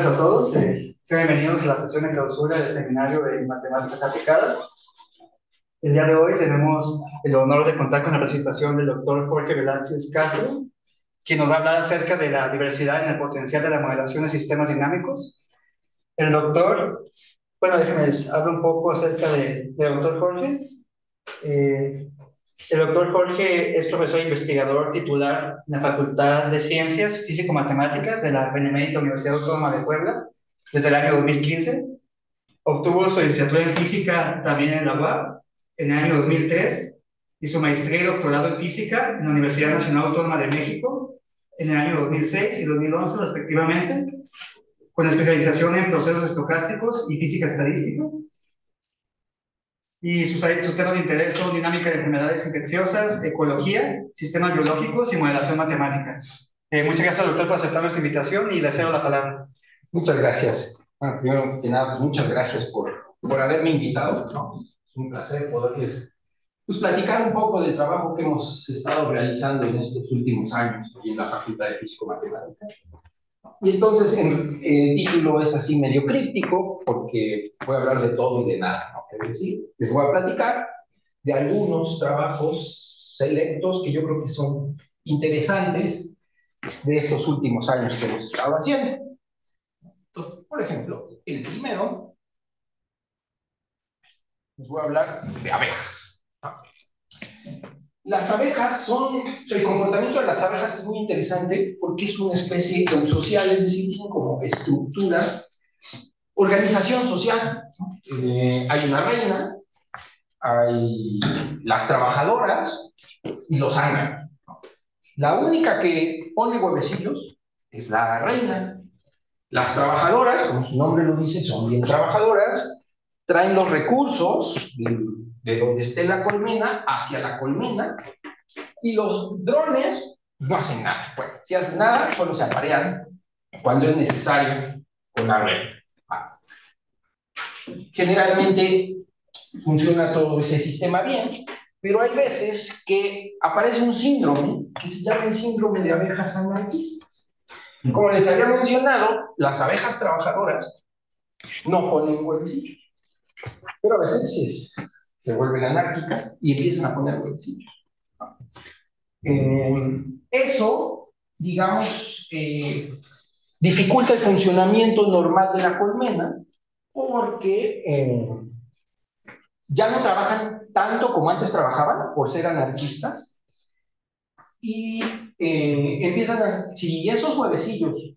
tardes a todos. Sean bienvenidos a la sesión de clausura del seminario de matemáticas aplicadas. El día de hoy tenemos el honor de contar con la presentación del doctor Jorge Velázquez Castro, quien nos va a hablar acerca de la diversidad en el potencial de la modelación de sistemas dinámicos. El doctor, bueno, déjenme les hablo un poco acerca del doctor Jorge. El doctor Jorge es profesor e investigador titular en la Facultad de Ciencias Físico-Matemáticas de la Benemérita Universidad Autónoma de Puebla desde el año 2015. Obtuvo su licenciatura en física también en la UAP en el año 2003 y su maestría y doctorado en física en la Universidad Nacional Autónoma de México en el año 2006 y 2011 respectivamente, con especialización en procesos estocásticos y física estadística. Y sus temas de interés son dinámica de enfermedades infecciosas, ecología, sistemas biológicos y modelación matemática. Muchas gracias, doctor, por aceptar nuestra invitación y le cedo la palabra. Muchas gracias. Bueno, primero que nada, pues muchas gracias por haberme invitado, ¿no? Es un placer poderles platicar un poco del trabajo que hemos estado realizando en estos últimos años en la Facultad de Físico-Matemática. Y entonces el título es así medio críptico, porque voy a hablar de todo y de nada, ¿no? Es decir, les voy a platicar de algunos trabajos selectos que yo creo que son interesantes de estos últimos años que hemos estado haciendo. Entonces, por ejemplo, el primero, les voy a hablar de abejas. Las abejas el comportamiento de las abejas es muy interesante porque es una especie social, es decir, tienen como estructura, organización social. Hay una reina, hay las trabajadoras y los zánganos. La única que pone huevecillos es la reina. Las trabajadoras, como su nombre lo dice, son bien trabajadoras, traen los recursos de donde esté la colmena hacia la colmena, y los drones no hacen nada. Bueno, si hacen nada, solo se aparean cuando es necesario con la reina. Generalmente funciona todo ese sistema bien, pero hay veces que aparece un síndrome que se llama el síndrome de abejas anarquistas. Como les había mencionado, las abejas trabajadoras no ponen huevecillos, pero a veces se vuelven anárquicas y empiezan a poner huevecillos. Eso, digamos, dificulta el funcionamiento normal de la colmena porque ya no trabajan tanto como antes trabajaban por ser anarquistas y si esos huevecillos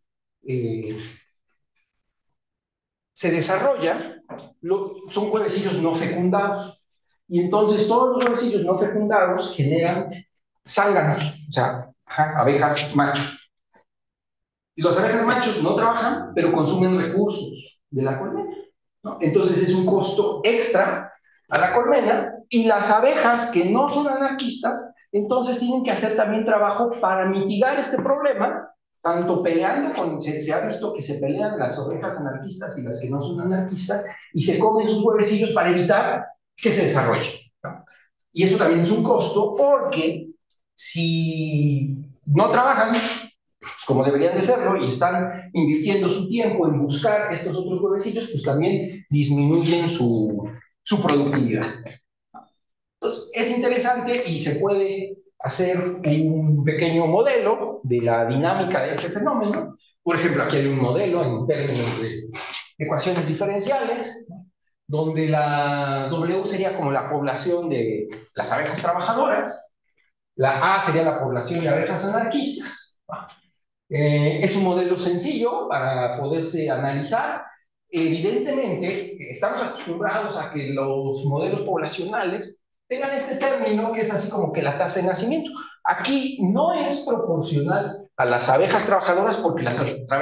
se desarrollan, son huevecillos no fecundados. Y entonces todos los huevecillos no fecundados generan zánganos, o sea, abejas machos. Y los abejas machos no trabajan, pero consumen recursos de la colmena, ¿no? Entonces es un costo extra a la colmena, y las abejas que no son anarquistas, entonces tienen que hacer también trabajo para mitigar este problema, tanto peleando se ha visto que se pelean las abejas anarquistas y las que no son anarquistas, y se comen sus huevecillos para evitar que se desarrollen, ¿no? Y eso también es un costo, porque si no trabajan como deberían de serlo y están invirtiendo su tiempo en buscar estos otros huevecillos, pues también disminuyen su productividad. Entonces, es interesante y se puede hacer un pequeño modelo de la dinámica de este fenómeno. Por ejemplo, aquí hay un modelo en términos de ecuaciones diferenciales, ¿no?, donde la W sería como la población de las abejas trabajadoras, la A sería la población de abejas anarquistas, ¿no? Es un modelo sencillo para poderse analizar. Evidentemente, estamos acostumbrados a que los modelos poblacionales tengan este término que es así como que la tasa de nacimiento. Aquí no es proporcional a las abejas trabajadoras porque las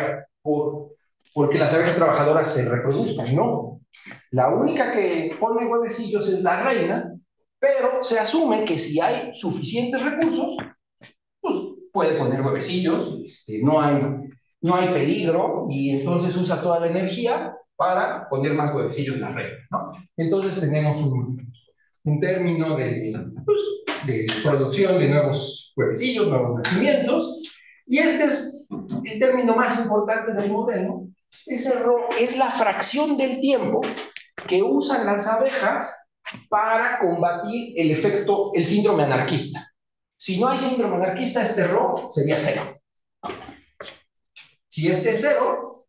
abejas trabajadoras se reproduzcan, no. La única que pone huevecillos es la reina, pero se asume que si hay suficientes recursos, pues puede poner huevecillos, no hay peligro, y entonces usa toda la energía para poner más huevecillos la reina, ¿no? Entonces tenemos un término de producción de nuevos huevecillos, nuevos nacimientos, y este es el término más importante del modelo, Ese rho es la fracción del tiempo que usan las abejas para combatir el efecto, el síndrome anarquista. Si no hay síndrome anarquista, este rho sería cero. Si este es cero,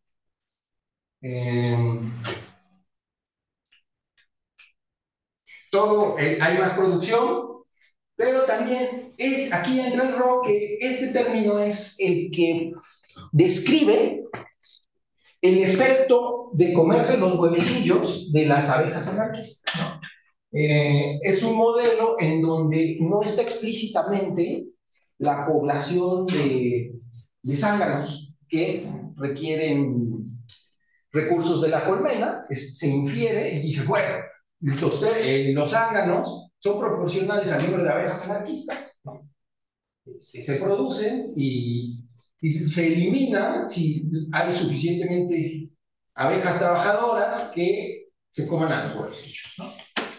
hay más producción, pero también aquí entra el rho, que este término es el que describe el efecto de comerse los huevecillos de las abejas anarquistas, ¿no? Es un modelo en donde no está explícitamente la población de zánganos que requieren recursos de la colmena, se infiere y dice, bueno, los zánganos son proporcionales al número de abejas anarquistas, ¿no? Se producen y se eliminan si hay suficientemente abejas trabajadoras que se coman a los huevecillos, ¿no?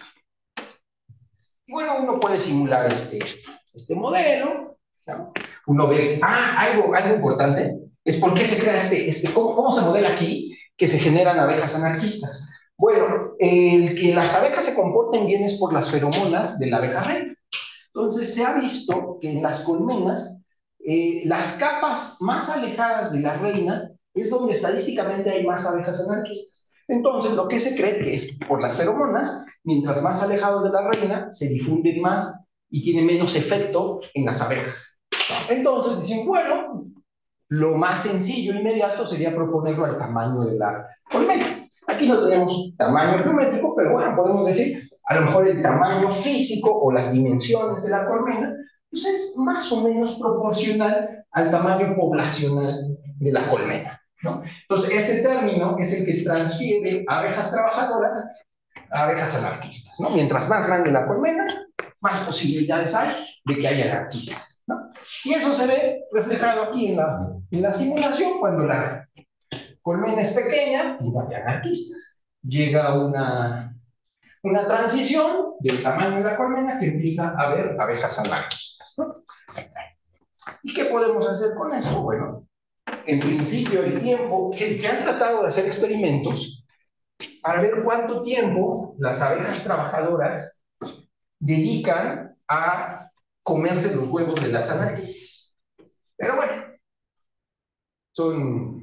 Y bueno, uno puede simular este modelo, ¿no? Uno ve, algo importante es por qué se crea cómo se modela aquí que se generan abejas anarquistas. Bueno, el que las abejas se comporten bien es por las feromonas de la abeja reina. Entonces se ha visto que en las colmenas, las capas más alejadas de la reina es donde estadísticamente hay más abejas anarquistas. Entonces lo que se cree que es por las feromonas, mientras más alejados de la reina, se difunden más y tienen menos efecto en las abejas. Entonces dicen, bueno, pues, lo más sencillo e inmediato sería proponerlo al tamaño de la colmena. Aquí no tenemos tamaño geométrico, pero bueno, podemos decir, a lo mejor el tamaño físico o las dimensiones de la colmena, pues es más o menos proporcional al tamaño poblacional de la colmena, ¿no? Entonces, este término es el que transfiere abejas trabajadoras a abejas anarquistas, ¿no? Mientras más grande la colmena, más posibilidades hay de que haya anarquistas, ¿no? Y eso se ve reflejado aquí en la simulación, cuando la colmena es pequeña, pues no hay anarquistas. Llega una transición del tamaño de la colmena que empieza a haber abejas anarquistas, ¿no? ¿Y qué podemos hacer con esto? Bueno, en principio el tiempo, se han tratado de hacer experimentos para ver cuánto tiempo las abejas trabajadoras dedican a comerse los huevos de las anarquistas. Pero bueno, son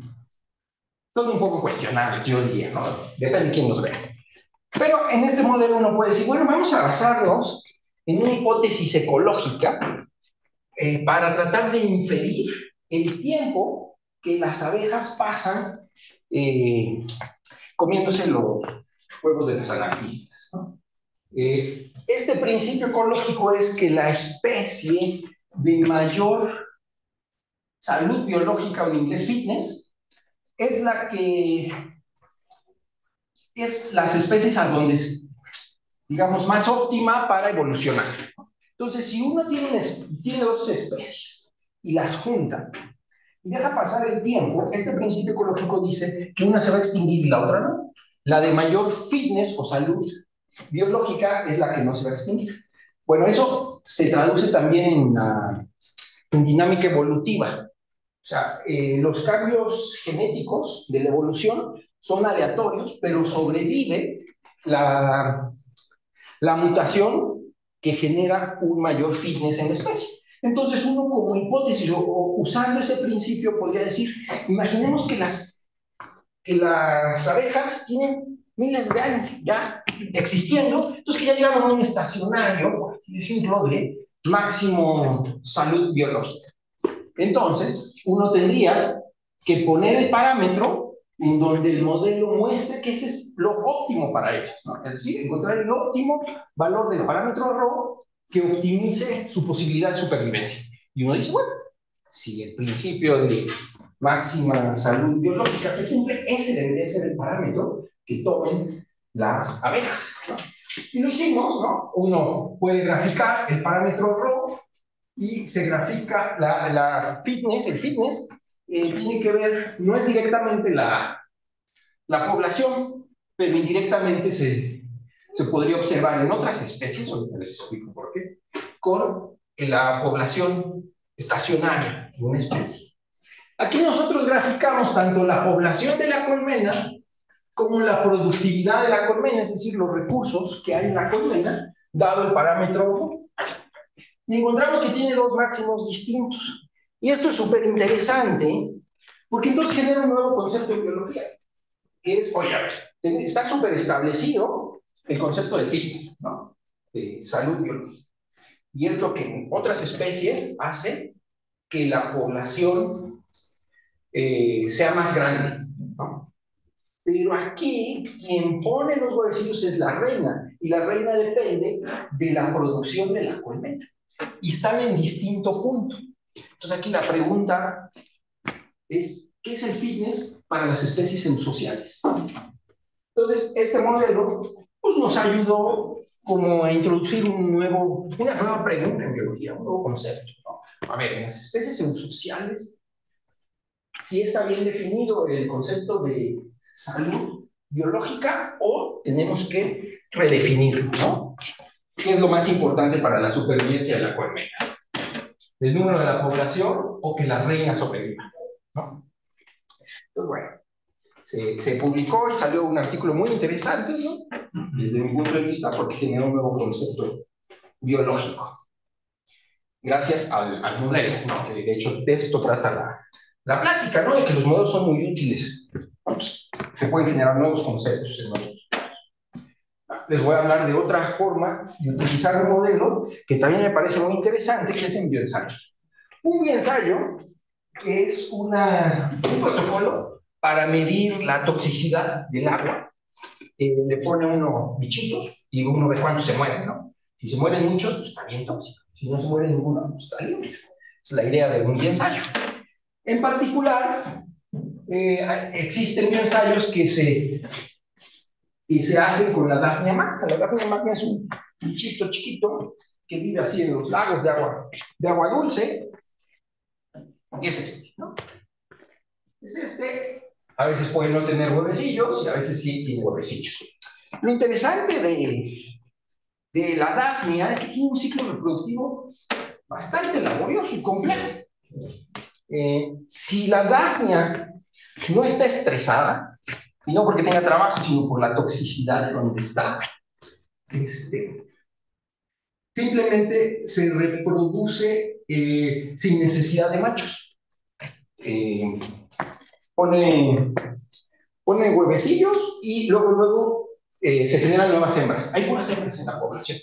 un poco cuestionables, yo diría, ¿no? Depende de quién los vea. Pero en este modelo uno puede decir, bueno, vamos a basarnos en una hipótesis ecológica para tratar de inferir el tiempo que las abejas pasan comiéndose los huevos de las anarquistas, ¿no? Este principio ecológico es que la especie de mayor salud biológica, o en inglés fitness, es la que es las especies a donde es, digamos, más óptima para evolucionar. Entonces, si uno tiene dos especies y las junta y deja pasar el tiempo, este principio ecológico dice que una se va a extinguir y la otra no. La de mayor fitness o salud biológica es la que no se va a extinguir. Bueno, eso se traduce también en dinámica evolutiva. O sea, los cambios genéticos de la evolución son aleatorios, pero sobrevive la mutación que genera un mayor fitness en la especie. Entonces, uno como hipótesis o usando ese principio podría decir, imaginemos que las abejas tienen miles de años ya existiendo, entonces que ya llegaron a un estacionario, por así decirlo, de máximo salud biológica. Entonces, uno tendría que poner el parámetro en donde el modelo muestre que ese es lo óptimo para ellas, ¿no? Es decir, encontrar el óptimo valor del parámetro rho que optimice su posibilidad de supervivencia. Y uno dice, bueno, si el principio de máxima salud biológica se cumple, ese debería ser el parámetro que tomen las abejas, ¿no? Y lo hicimos, ¿no? Uno puede graficar el parámetro rho y se grafica el fitness tiene que ver, no es directamente la población, pero indirectamente se podría observar en otras especies, ahorita les explico por qué, con la población estacionaria de una especie. Aquí nosotros graficamos tanto la población de la colmena como la productividad de la colmena, es decir, los recursos que hay en la colmena, dado el parámetro. Y encontramos que tiene dos máximos distintos. Y esto es súper interesante, porque entonces genera un nuevo concepto de biología, que es, oye, a ver, está súper establecido el concepto de fitness, ¿no? De salud biológica. Y es lo que en otras especies hace que la población sea más grande, ¿no? Pero aquí quien pone los huevecillos es la reina, y la reina depende de la producción de la colmena. Y están en distinto punto. Entonces aquí la pregunta es, ¿qué es el fitness para las especies eusociales? Entonces, este modelo pues, nos ayudó como a introducir una nueva pregunta en biología, un nuevo concepto, ¿no? A ver, en las especies eusociales, ¿sí está bien definido el concepto de salud biológica o tenemos que redefinirlo, ¿no? ¿Qué es lo más importante para la supervivencia de la colmena? ¿El número de la población o que la reina sobreviva, ¿no? Pues bueno, se publicó y salió un artículo muy interesante, ¿no? Desde mi punto de vista, porque generó un nuevo concepto biológico. Gracias al modelo, ¿no? Que de hecho de esto trata la plática, ¿no? De que los modelos son muy útiles. Pues, se pueden generar nuevos conceptos en modelos. Les voy a hablar de otra forma de utilizar un modelo que también me parece muy interesante, que es en bioensayos. Un bioensayo es un protocolo para medir la toxicidad del agua. Le pone uno bichitos y uno ve cuántos se mueren, ¿no? Si se mueren muchos, pues está bien tóxico. Si no se muere ninguno, pues está limpio. Es la idea de un bioensayo. En particular, existen bioensayos que se hacen con la Daphnia magna. La Daphnia magna es un bichito chiquito que vive así en los lagos de agua dulce. Y es este, ¿no? Es este. A veces puede no tener huevecillos y a veces sí tiene huevecillos. Lo interesante de la Daphnia es que tiene un ciclo reproductivo bastante laborioso y complejo. Si la Daphnia no está estresada, y no porque tenga trabajo, sino por la toxicidad de donde está, simplemente se reproduce sin necesidad de machos. Pone huevecillos y luego se generan nuevas hembras. Hay puras hembras en la población.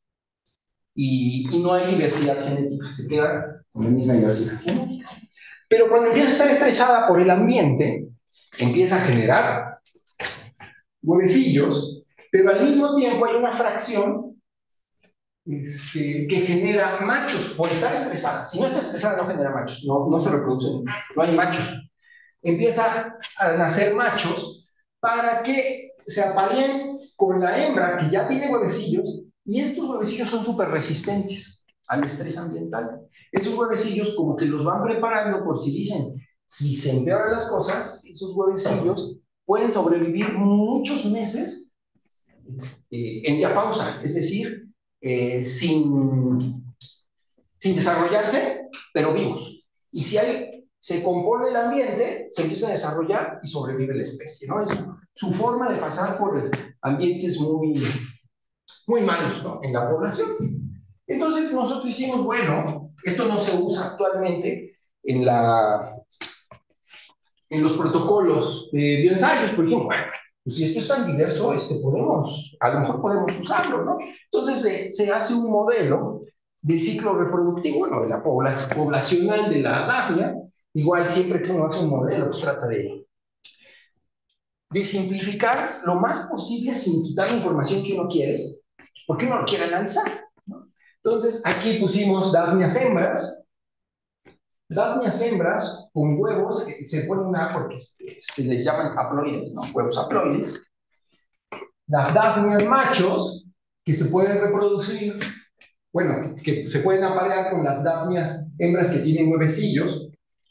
Y no hay diversidad genética, se queda con la misma diversidad genética. Pero cuando empieza a estar estresada por el ambiente, empieza a generar huevecillos, pero al mismo tiempo hay una fracción que genera machos por estar estresada. Si no está estresada, no genera machos, no se reproducen, no hay machos. Empieza a nacer machos para que se apareen con la hembra que ya tiene huevecillos, y estos huevecillos son súper resistentes al estrés ambiental. Esos huevecillos como que los van preparando por si dicen, si se empeoran las cosas, esos huevecillos pueden sobrevivir muchos meses en diapausa, es decir, sin desarrollarse, pero vivos. Y si se compone el ambiente, se empieza a desarrollar y sobrevive la especie, ¿no? Es su forma de pasar por ambientes muy, muy malos, ¿no? En la población. Entonces nosotros hicimos, bueno, esto no se usa actualmente en los protocolos de bioensayos, por ejemplo, bueno, pues si esto es tan diverso, a lo mejor podemos usarlo, ¿no? Entonces se hace un modelo del ciclo reproductivo, bueno, de la poblacional de la Daphnia. Igual siempre que uno hace un modelo, pues trata de simplificar lo más posible sin quitar la información que uno quiere, porque uno lo quiere analizar, ¿no? Entonces aquí pusimos Daphnias hembras. Daphnias hembras con huevos, se ponen porque se les llaman haploides, ¿no? Huevos haploides. Las Daphnias machos, que se pueden reproducir, bueno, que se pueden aparear con las Daphnias hembras que tienen huevecillos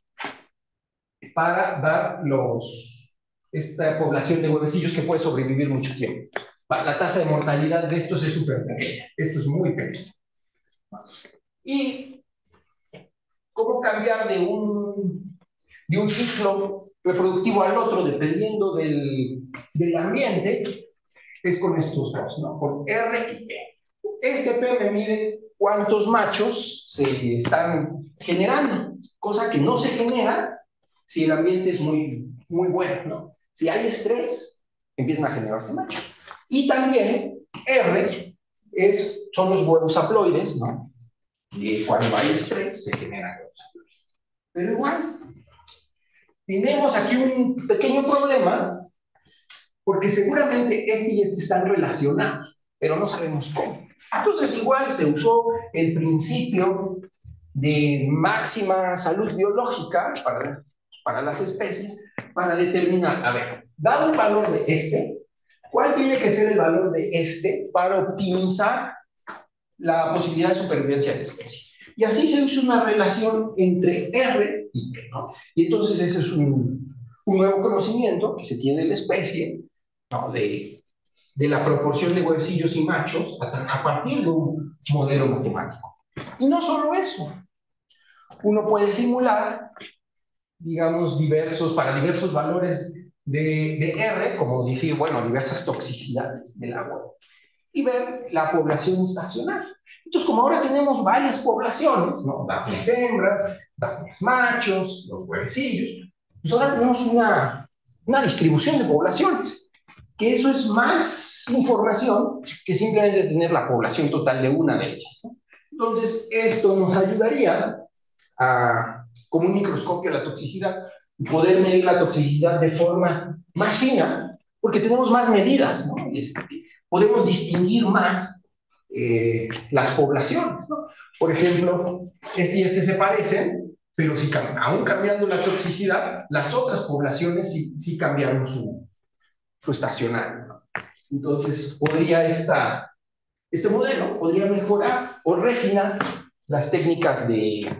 para dar esta población de huevecillos que puede sobrevivir mucho tiempo. La tasa de mortalidad de estos es súper pequeña, esto es muy pequeño. Y cómo cambiar de de un ciclo reproductivo al otro, dependiendo del ambiente, es con estos dos, ¿no? Con R y P. Este P me mide cuántos machos se están generando, cosa que no se genera si el ambiente es muy, muy bueno, ¿no? Si hay estrés, empiezan a generarse machos. Y también R son los huevos haploides, ¿no? Y cuando hay estrés, se generan huevos haploides. Pero igual, tenemos aquí un pequeño problema, porque seguramente este y este están relacionados, pero no sabemos cómo. Entonces, igual se usó el principio de máxima salud biológica para las especies para determinar, a ver, dado el valor de este, ¿cuál tiene que ser el valor de este para optimizar la posibilidad de supervivencia de la especie? Y así se usa una relación entre R y P, ¿no? Y entonces ese es un nuevo conocimiento que se tiene de la especie, ¿no? De la proporción de huevecillos y machos a partir de un modelo matemático. Y no solo eso, uno puede simular, digamos, para diversos valores de R, como decir, bueno, diversas toxicidades del agua, y ver la población estacional. Entonces, como ahora tenemos varias poblaciones, ¿no? Dafnias hembras, Dafnias machos, los huevecillos, pues ahora tenemos una distribución de poblaciones, que eso es más información que simplemente tener la población total de una de ellas, ¿no? Entonces, esto nos ayudaría como un microscopio a la toxicidad, y poder medir la toxicidad de forma más fina, porque tenemos más medidas, ¿no? Podemos distinguir más las poblaciones, ¿no? Por ejemplo, este y este se parecen, pero si aún cambiando la toxicidad, las otras poblaciones sí cambiaron su estacionario, ¿no? Entonces, este modelo podría mejorar o refinar las técnicas de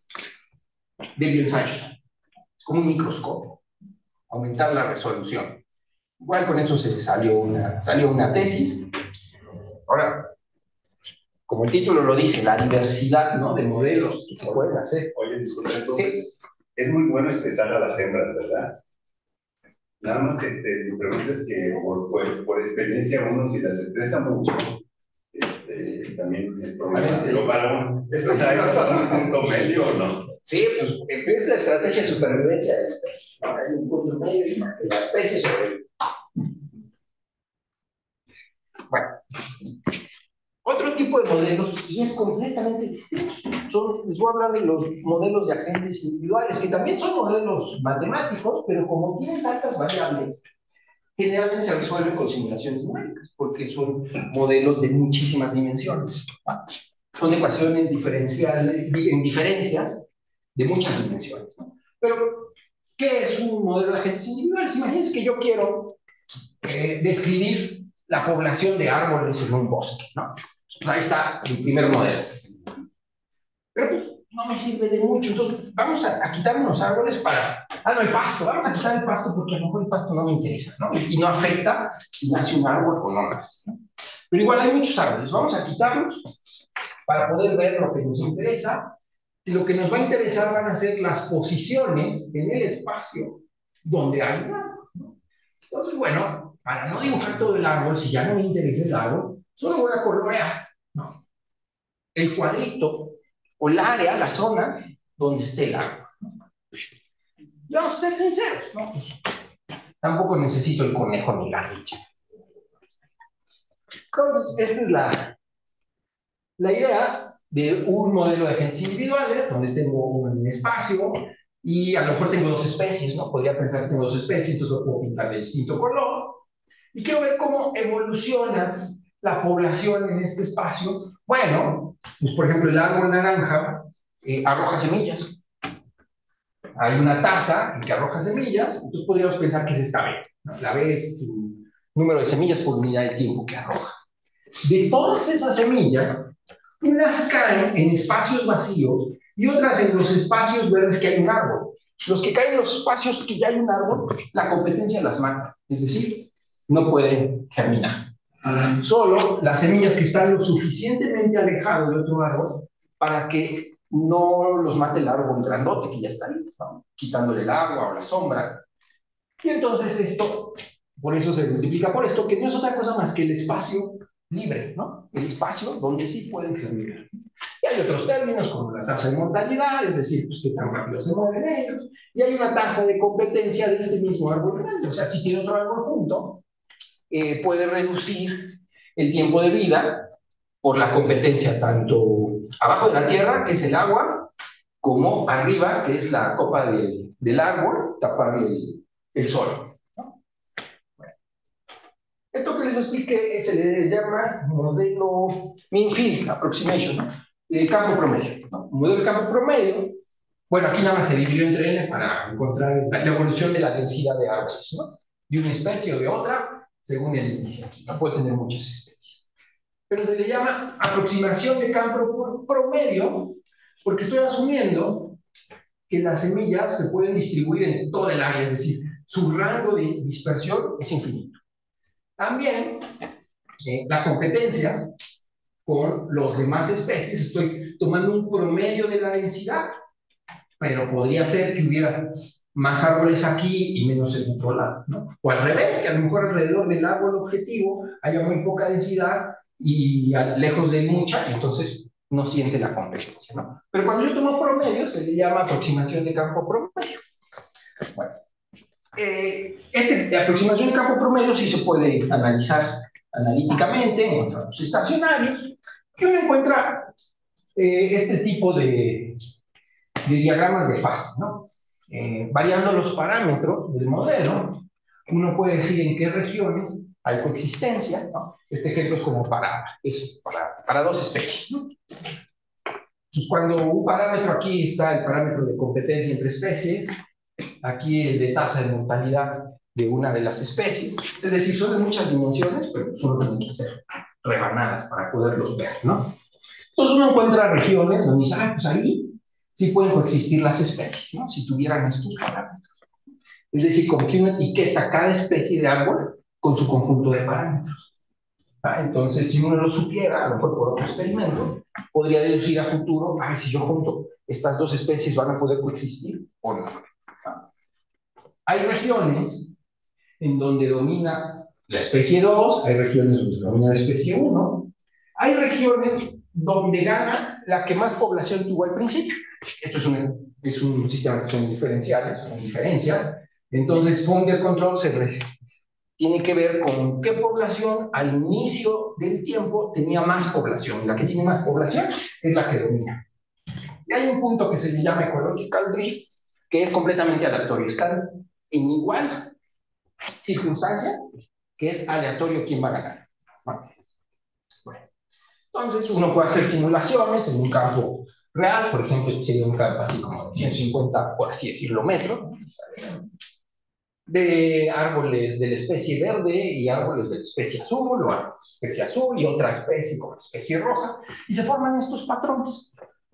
bioensayos. Es como un microscopio, aumentar la resolución. Igual con eso salió una tesis. Ahora, como el título lo dice, la diversidad, ¿no?, de modelos que se pueden hacer. Oye, disculpa, entonces, es muy bueno estresar a las hembras, ¿verdad? Nada más, mi pregunta es que por experiencia uno, si las estresa mucho, también es problemático para uno. ¿Eso es un punto medio o no? Sí, pues es la estrategia de supervivencia de la especie. Hay un punto medio para que la especie sobreviva. Bueno, otro tipo de modelos, y es completamente distinto. Les voy a hablar de los modelos de agentes individuales, que también son modelos matemáticos, pero como tienen tantas variables, generalmente se resuelven con simulaciones numéricas, porque son modelos de muchísimas dimensiones. Son ecuaciones diferenciales, en diferencias de muchas dimensiones, ¿no? Pero, ¿qué es un modelo de agentes individuales? Imagínense que yo quiero describir la población de árboles en un bosque, ¿no? Pues ahí está el primer modelo. Pero pues no me sirve de mucho, entonces vamos a quitar unos árboles no, el pasto, vamos a quitar el pasto porque a lo mejor el pasto no me interesa, ¿no? Y no afecta si nace un árbol o no nace, ¿no? Pero igual hay muchos árboles, vamos a quitarlos para poder ver lo que nos interesa, y lo que nos va a interesar van a ser las posiciones en el espacio donde hay un árbol, ¿no? Entonces, bueno, para no dibujar todo el árbol, si ya no me interesa el árbol, solo voy a colorear, ¿no?, el cuadrito o el área, la zona donde esté el árbol. Y vamos a ser sinceros, ¿no? Pues, tampoco necesito el conejo ni la ardilla. Entonces, esta es la idea de un modelo de agentes individuales, donde tengo un espacio y a lo mejor tengo dos especies, ¿no? Podría pensar que tengo dos especies, entonces lo puedo pintar de distinto color. Y quiero ver cómo evoluciona la población en este espacio. Bueno, pues por ejemplo, el árbol naranja arroja semillas. Hay una taza que arroja semillas, entonces podríamos pensar que es esta B, ¿no? La B es su número de semillas por unidad de tiempo que arroja. De todas esas semillas, unas caen en espacios vacíos y otras en los espacios verdes que hay un árbol. Los que caen en los espacios que ya hay un árbol, la competencia las mata, es decir, no pueden germinar. Solo las semillas que están lo suficientemente alejadas de otro árbol para que no los mate el árbol grandote que ya está ahí, ¿no? Quitándole el agua o la sombra. Y entonces esto, por eso se multiplica por esto, que no es otra cosa más que el espacio libre, ¿no? El espacio donde sí pueden germinar. Y hay otros términos como la tasa de mortalidad, es decir, pues qué tan rápido se mueven ellos, y hay una tasa de competencia de este mismo árbol grande. O sea, si tiene otro árbol junto, puede reducir el tiempo de vida por la competencia tanto abajo de la tierra, que es el agua, como arriba, que es la copa del árbol, taparle el sol, ¿no? Bueno, esto que les expliqué se le llama modelo mean field approximation, ¿no? El campo promedio, ¿no? El modelo de campo promedio, bueno, aquí nada más se dividió entre N para encontrar la evolución de la densidad de árboles, ¿no? De una especie o de otra, según el índice aquí, no puede tener muchas especies. Pero se le llama aproximación de campo promedio, porque estoy asumiendo que las semillas se pueden distribuir en toda el área, es decir, su rango de dispersión es infinito. También la competencia con los demás especies, estoy tomando un promedio de la densidad, pero podría ser que hubiera más árboles aquí y menos en otro lado, ¿no? O al revés, que a lo mejor alrededor del árbol objetivo haya muy poca densidad y lejos de mucha, entonces no siente la competencia, ¿no? Pero cuando yo tomo promedio, se le llama aproximación de campo promedio. Bueno, esta aproximación de campo promedio sí se puede analizar analíticamente en contratos estacionarios, y uno encuentra este tipo de diagramas de fase, ¿no? Variando los parámetros del modelo, uno puede decir en qué regiones hay coexistencia, ¿no? Este ejemplo es como para dos especies, ¿no? Entonces, cuando un parámetro aquí está el parámetro de competencia entre especies, aquí el de tasa de mortalidad de una de las especies, es decir, son de muchas dimensiones, pero solo tienen que ser rebanadas para poderlos ver, ¿no? Entonces uno encuentra regiones donde dice, pues ahí sí pueden coexistir las especies, ¿no? Si tuvieran estos parámetros. Es decir, como que uno etiqueta cada especie de árbol con su conjunto de parámetros. Entonces, si uno lo supiera, a lo mejor por otro experimento, podría deducir a futuro, si yo junto estas dos especies van a poder coexistir o no. Hay regiones en donde domina la especie 2, hay regiones donde domina la especie 1, hay regiones donde gana la que más población tuvo al principio. Esto es un sistema que son diferenciales, son diferencias. Entonces, Fourier control tiene que ver con qué población al inicio del tiempo tenía más población. La que tiene más población es la que domina. Y hay un punto que se le llama ecological drift, que es completamente aleatorio. Están en igual circunstancia, que es aleatorio quién va a ganar. Bueno, entonces uno puede hacer simulaciones en un campo real, por ejemplo, este sería un campo así como de 150, por así decirlo, metros, de árboles de la especie verde y árboles de la especie azul, o árboles de la especie azul y otra especie como la especie roja, y se forman estos patrones.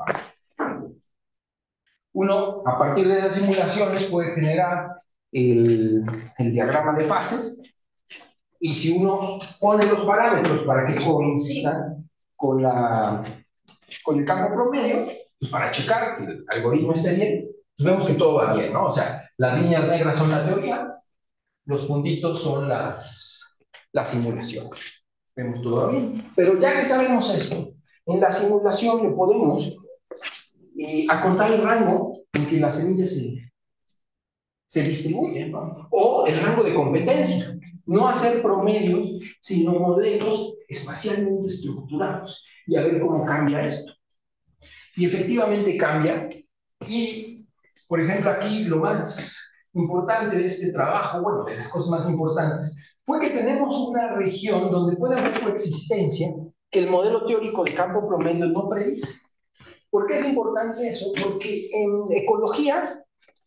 Uno, a partir de esas simulaciones, puede generar el diagrama de fases, y si uno pone los parámetros para que coincidan con el campo promedio, pues para checar que el algoritmo esté bien, pues vemos que todo va bien, ¿no? O sea, las líneas negras son la teoría, los puntitos son las simulaciones. Vemos todo bien. Pero ya que sabemos esto, en la simulación le podemos acortar el rango en que las semillas se distribuyen, ¿no? O el rango de competencia. No hacer promedios, sino modelos espacialmente estructurados. Y a ver cómo cambia esto. Y efectivamente cambia. Y, por ejemplo, aquí lo más importante de este trabajo, bueno, de las cosas más importantes, fue que tenemos una región donde puede haber coexistencia que el modelo teórico de campo promedio no predice. ¿Por qué es importante eso? Porque en ecología,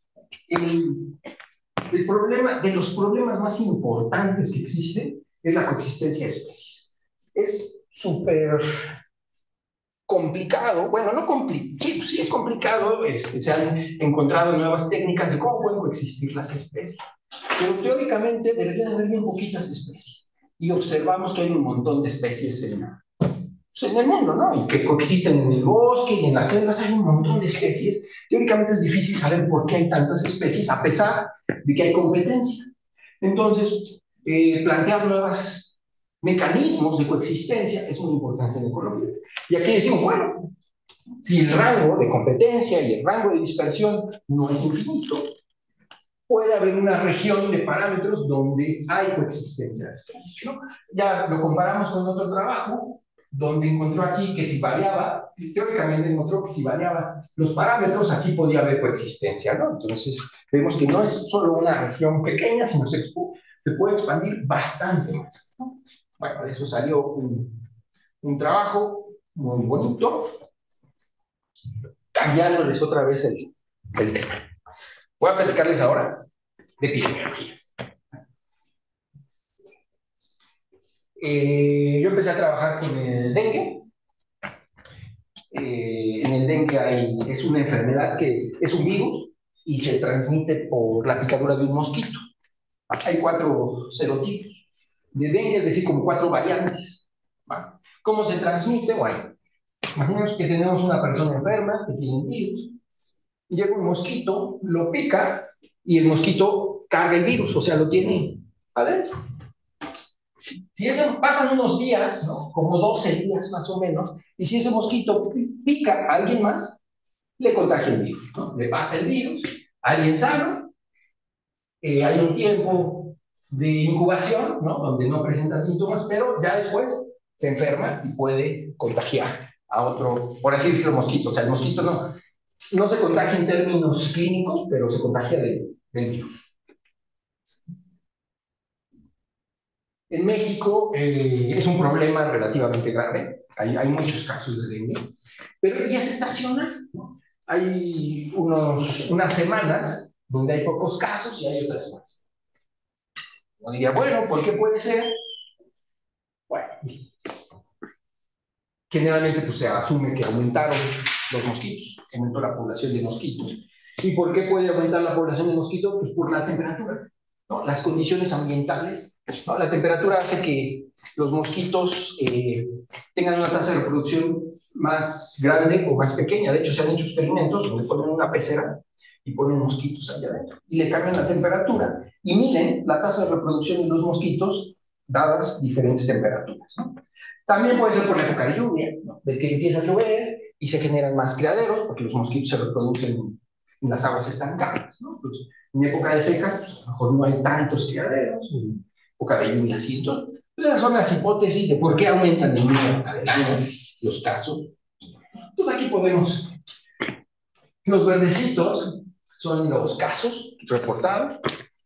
el problema, de los problemas más importantes que existen es la coexistencia de especies. Es súper complicado, bueno, no complicado, sí es complicado, se han encontrado nuevas técnicas de cómo pueden coexistir las especies, pero teóricamente deberían haber bien poquitas especies, y observamos que hay un montón de especies pues, en el mundo, ¿no? Y que coexisten en el bosque y en las selvas, hay un montón de especies. Teóricamente es difícil saber por qué hay tantas especies, a pesar de que hay competencia. Entonces, plantear nuevos mecanismos de coexistencia es muy importante en ecología. Y aquí decimos, bueno, si el rango de competencia y el rango de dispersión no es infinito, puede haber una región de parámetros donde hay coexistencia de especies, ¿no? Ya lo comparamos con otro trabajo, donde encontró aquí que si variaba, teóricamente encontró que si variaba los parámetros, aquí podía haber coexistencia, ¿no? Entonces, vemos que no es solo una región pequeña, sino se puede expandir bastante más, ¿no? Bueno, de eso salió un trabajo muy bonito, cambiándoles otra vez el tema. Voy a platicarles ahora de epidemiología. Yo empecé a trabajar con el dengue. En el dengue es una enfermedad que es un virus y se transmite por la picadura de un mosquito. Hay 4 serotipos de dengue, es decir, como 4 variantes. ¿Va? ¿Cómo se transmite? Bueno, imaginemos que tenemos una persona enferma que tiene un virus, y llega un mosquito, lo pica y el mosquito carga el virus, o sea, lo tiene adentro. Si eso pasan unos días, ¿no? Como 12 días más o menos, y si ese mosquito pica a alguien más, le contagia el virus, ¿no? Le pasa el virus, alguien sano, hay un tiempo de incubación, ¿no? Donde no presenta síntomas, pero ya después se enferma y puede contagiar a otro, por así decirlo, mosquito. O sea, el mosquito no se contagia en términos clínicos, pero se contagia del virus. En México es un problema relativamente grave, hay muchos casos de dengue, pero ya es estacional, ¿no? Hay unas semanas donde hay pocos casos y hay otras más. Uno diría, bueno, ¿por qué puede ser? Bueno, generalmente pues, se asume que aumentaron los mosquitos, aumentó la población de mosquitos. ¿Y por qué puede aumentar la población de mosquitos? Pues por la temperatura, ¿no? Las condiciones ambientales, ¿no? La temperatura hace que los mosquitos tengan una tasa de reproducción más grande o más pequeña. De hecho, se han hecho experimentos donde ponen una pecera y ponen mosquitos allá adentro y le cambian la temperatura y miden la tasa de reproducción de los mosquitos dadas diferentes temperaturas, ¿no? También puede ser por la época de lluvia, ¿no? De que empieza a llover y se generan más criaderos porque los mosquitos se reproducen en las aguas estancadas, ¿no? Pues, en época de secas, pues a lo mejor no hay tantos criaderos, en época de lluvia sí. Entonces, pues esas son las hipótesis de por qué aumentan en una época del año los casos. Entonces aquí podemos, los verdecitos son los casos reportados.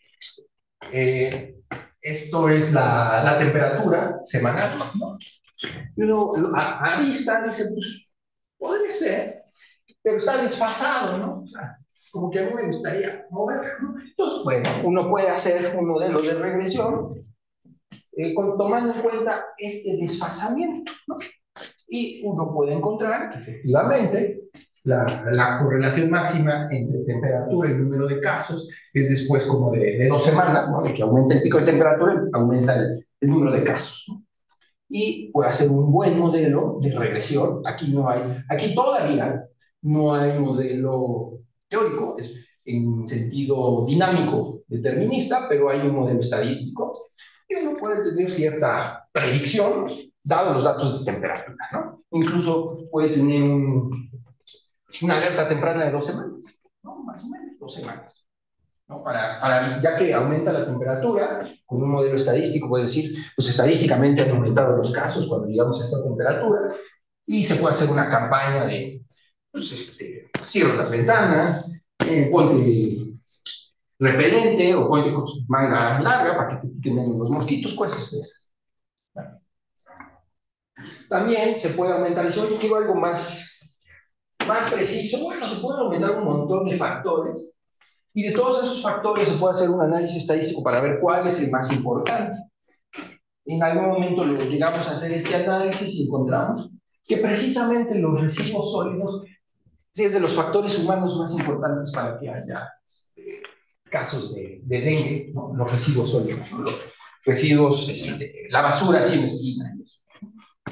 Esto es la temperatura semanal, ¿no? Y uno a vista dice, pues podría ser, pero está desfasado, ¿no? O sea, como que a mí me gustaría moverlo, ¿no? Entonces, bueno, uno puede hacer un modelo de regresión tomando en cuenta este desfasamiento, ¿no? Y uno puede encontrar que efectivamente la correlación máxima entre temperatura y número de casos es después como de 2 semanas, ¿no? De que aumenta el pico de temperatura, aumenta el número de casos, ¿no? Y puede hacer un buen modelo de regresión. Aquí todavía no hay modelo teórico, es en sentido dinámico determinista, pero hay un modelo estadístico y uno puede tener cierta predicción dado los datos de temperatura, ¿no? Incluso puede tener una alerta temprana de 2 semanas, ¿no? Más o menos 2 semanas. ¿No? Ya que aumenta la temperatura, con un modelo estadístico puede decir, pues estadísticamente han aumentado los casos cuando llegamos a esta temperatura, y se puede hacer una campaña de, pues, cierra las ventanas, ponte repelente o ponte con manga larga para que te piquen menos los mosquitos, cosas de esas. Bueno. También se puede aumentar, y si yo quiero algo más preciso, bueno, se puede aumentar un montón de factores. Y de todos esos factores se puede hacer un análisis estadístico para ver cuál es el más importante. En algún momento llegamos a hacer este análisis y encontramos que precisamente los residuos sólidos sí es de los factores humanos más importantes para que haya casos de dengue, ¿no? Los residuos sólidos, ¿no? Los residuos, la basura así en la esquina.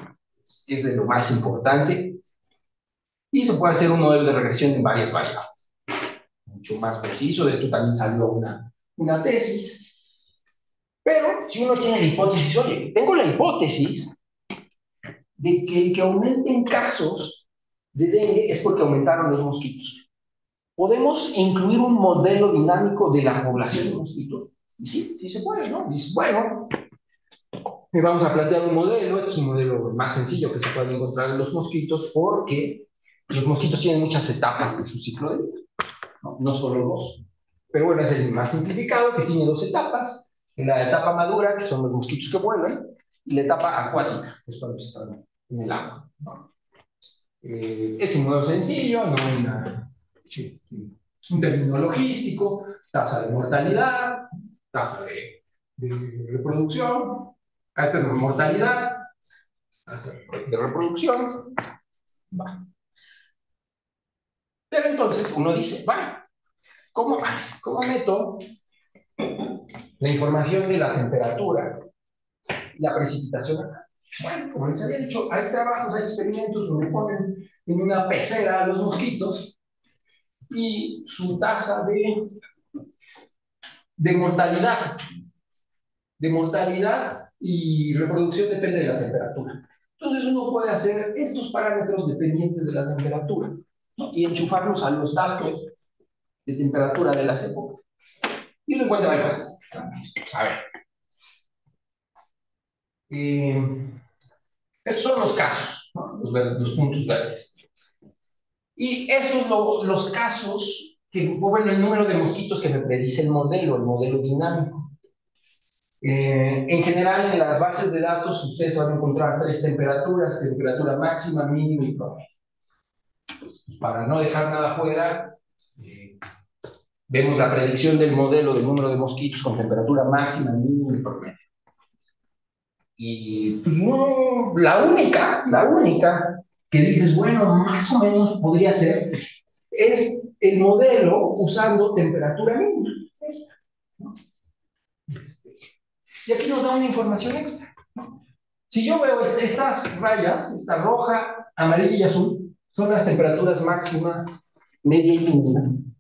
es de lo más importante. Y se puede hacer un modelo de regresión en varias variables. Mucho más preciso, de esto también salió una tesis. Pero si uno tiene la hipótesis, oye, tengo la hipótesis de que el que aumenten casos de dengue es porque aumentaron los mosquitos. ¿Podemos incluir un modelo dinámico de la población de mosquitos? Y sí, sí se puede, ¿no? Dices, bueno, vamos a plantear un modelo, este es un modelo más sencillo que se puede encontrar en los mosquitos porque los mosquitos tienen muchas etapas de su ciclo de vida, ¿no? No solo dos. Pero bueno, es el más simplificado, que tiene dos etapas. En la etapa madura, que son los mosquitos que vuelan, y la etapa acuática, que es cuando están en el agua, ¿no? Es un modelo sencillo, no un término logístico, tasa de mortalidad, tasa de reproducción, esta es la mortalidad, tasa de reproducción. Va. Pero entonces uno dice, vale, ¿cómo meto la información de la temperatura y la precipitación acá? Bueno, como les había dicho, hay trabajos, hay experimentos donde ponen en una pecera a los mosquitos y su tasa de mortalidad y reproducción depende de la temperatura. Entonces uno puede hacer estos parámetros dependientes de la temperatura, ¿no? Y enchufarlos a los datos de temperatura de las épocas. Y lo encuentra algo así. A ver. Estos son los casos, ¿no? Los puntos verdes. Y estos son los casos que, bueno, el número de mosquitos que me predice el modelo dinámico. En general, en las bases de datos, ustedes van a encontrar tres temperaturas: temperatura máxima, mínima y promedio. Pues para no dejar nada fuera, vemos la predicción del modelo del número de mosquitos con temperatura máxima, mínima y promedio. Y pues no, la única que dices, bueno, más o menos podría ser, es el modelo usando temperatura mínima. Esta, ¿no? Y aquí nos da una información extra, ¿no? Si yo veo estas rayas, esta roja, amarilla y azul, son las temperaturas máxima, media y mínima.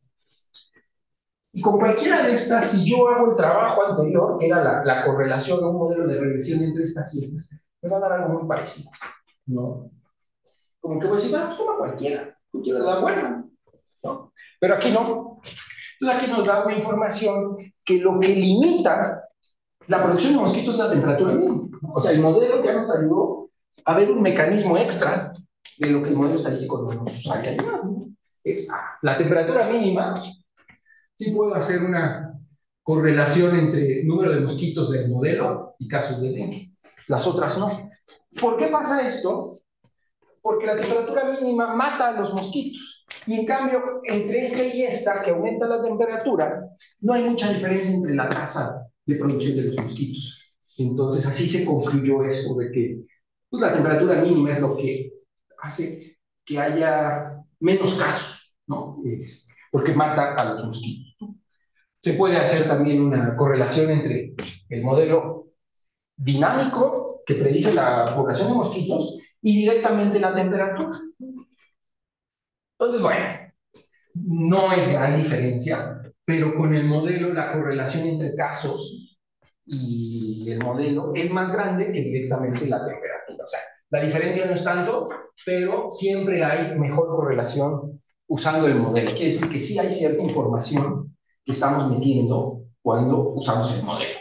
Y con cualquiera de estas, si yo hago el trabajo anterior, que era la correlación a un modelo de regresión entre estas y estas, me va a dar algo muy parecido, ¿no? Como que voy a decir, bueno, pues toma cualquiera da buena, ¿no? Pero aquí no. Entonces aquí nos da una información que lo que limita la producción de mosquitos es la temperatura mínima. O sea, el modelo ya nos ayudó a ver un mecanismo extra de lo que el modelo estadístico no nos había ayudado, ¿no? Es la temperatura mínima. Sí puedo hacer una correlación entre el número de mosquitos del modelo y casos de dengue. Las otras no. ¿Por qué pasa esto? Porque la temperatura mínima mata a los mosquitos. Y en cambio, entre esta y esta, que aumenta la temperatura, no hay mucha diferencia entre la tasa de producción de los mosquitos. Entonces, así se concluyó esto de que pues, la temperatura mínima es lo que hace que haya menos casos, ¿no? Porque mata a los mosquitos. Se puede hacer también una correlación entre el modelo dinámico que predice la población de mosquitos y directamente la temperatura. Entonces, bueno, no es gran diferencia, pero con el modelo la correlación entre casos y el modelo es más grande que directamente la temperatura. O sea, la diferencia no es tanto, pero siempre hay mejor correlación usando el modelo. Quiere decir que sí hay cierta información que estamos metiendo cuando usamos el modelo.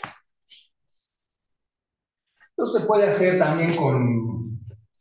Entonces se puede hacer también con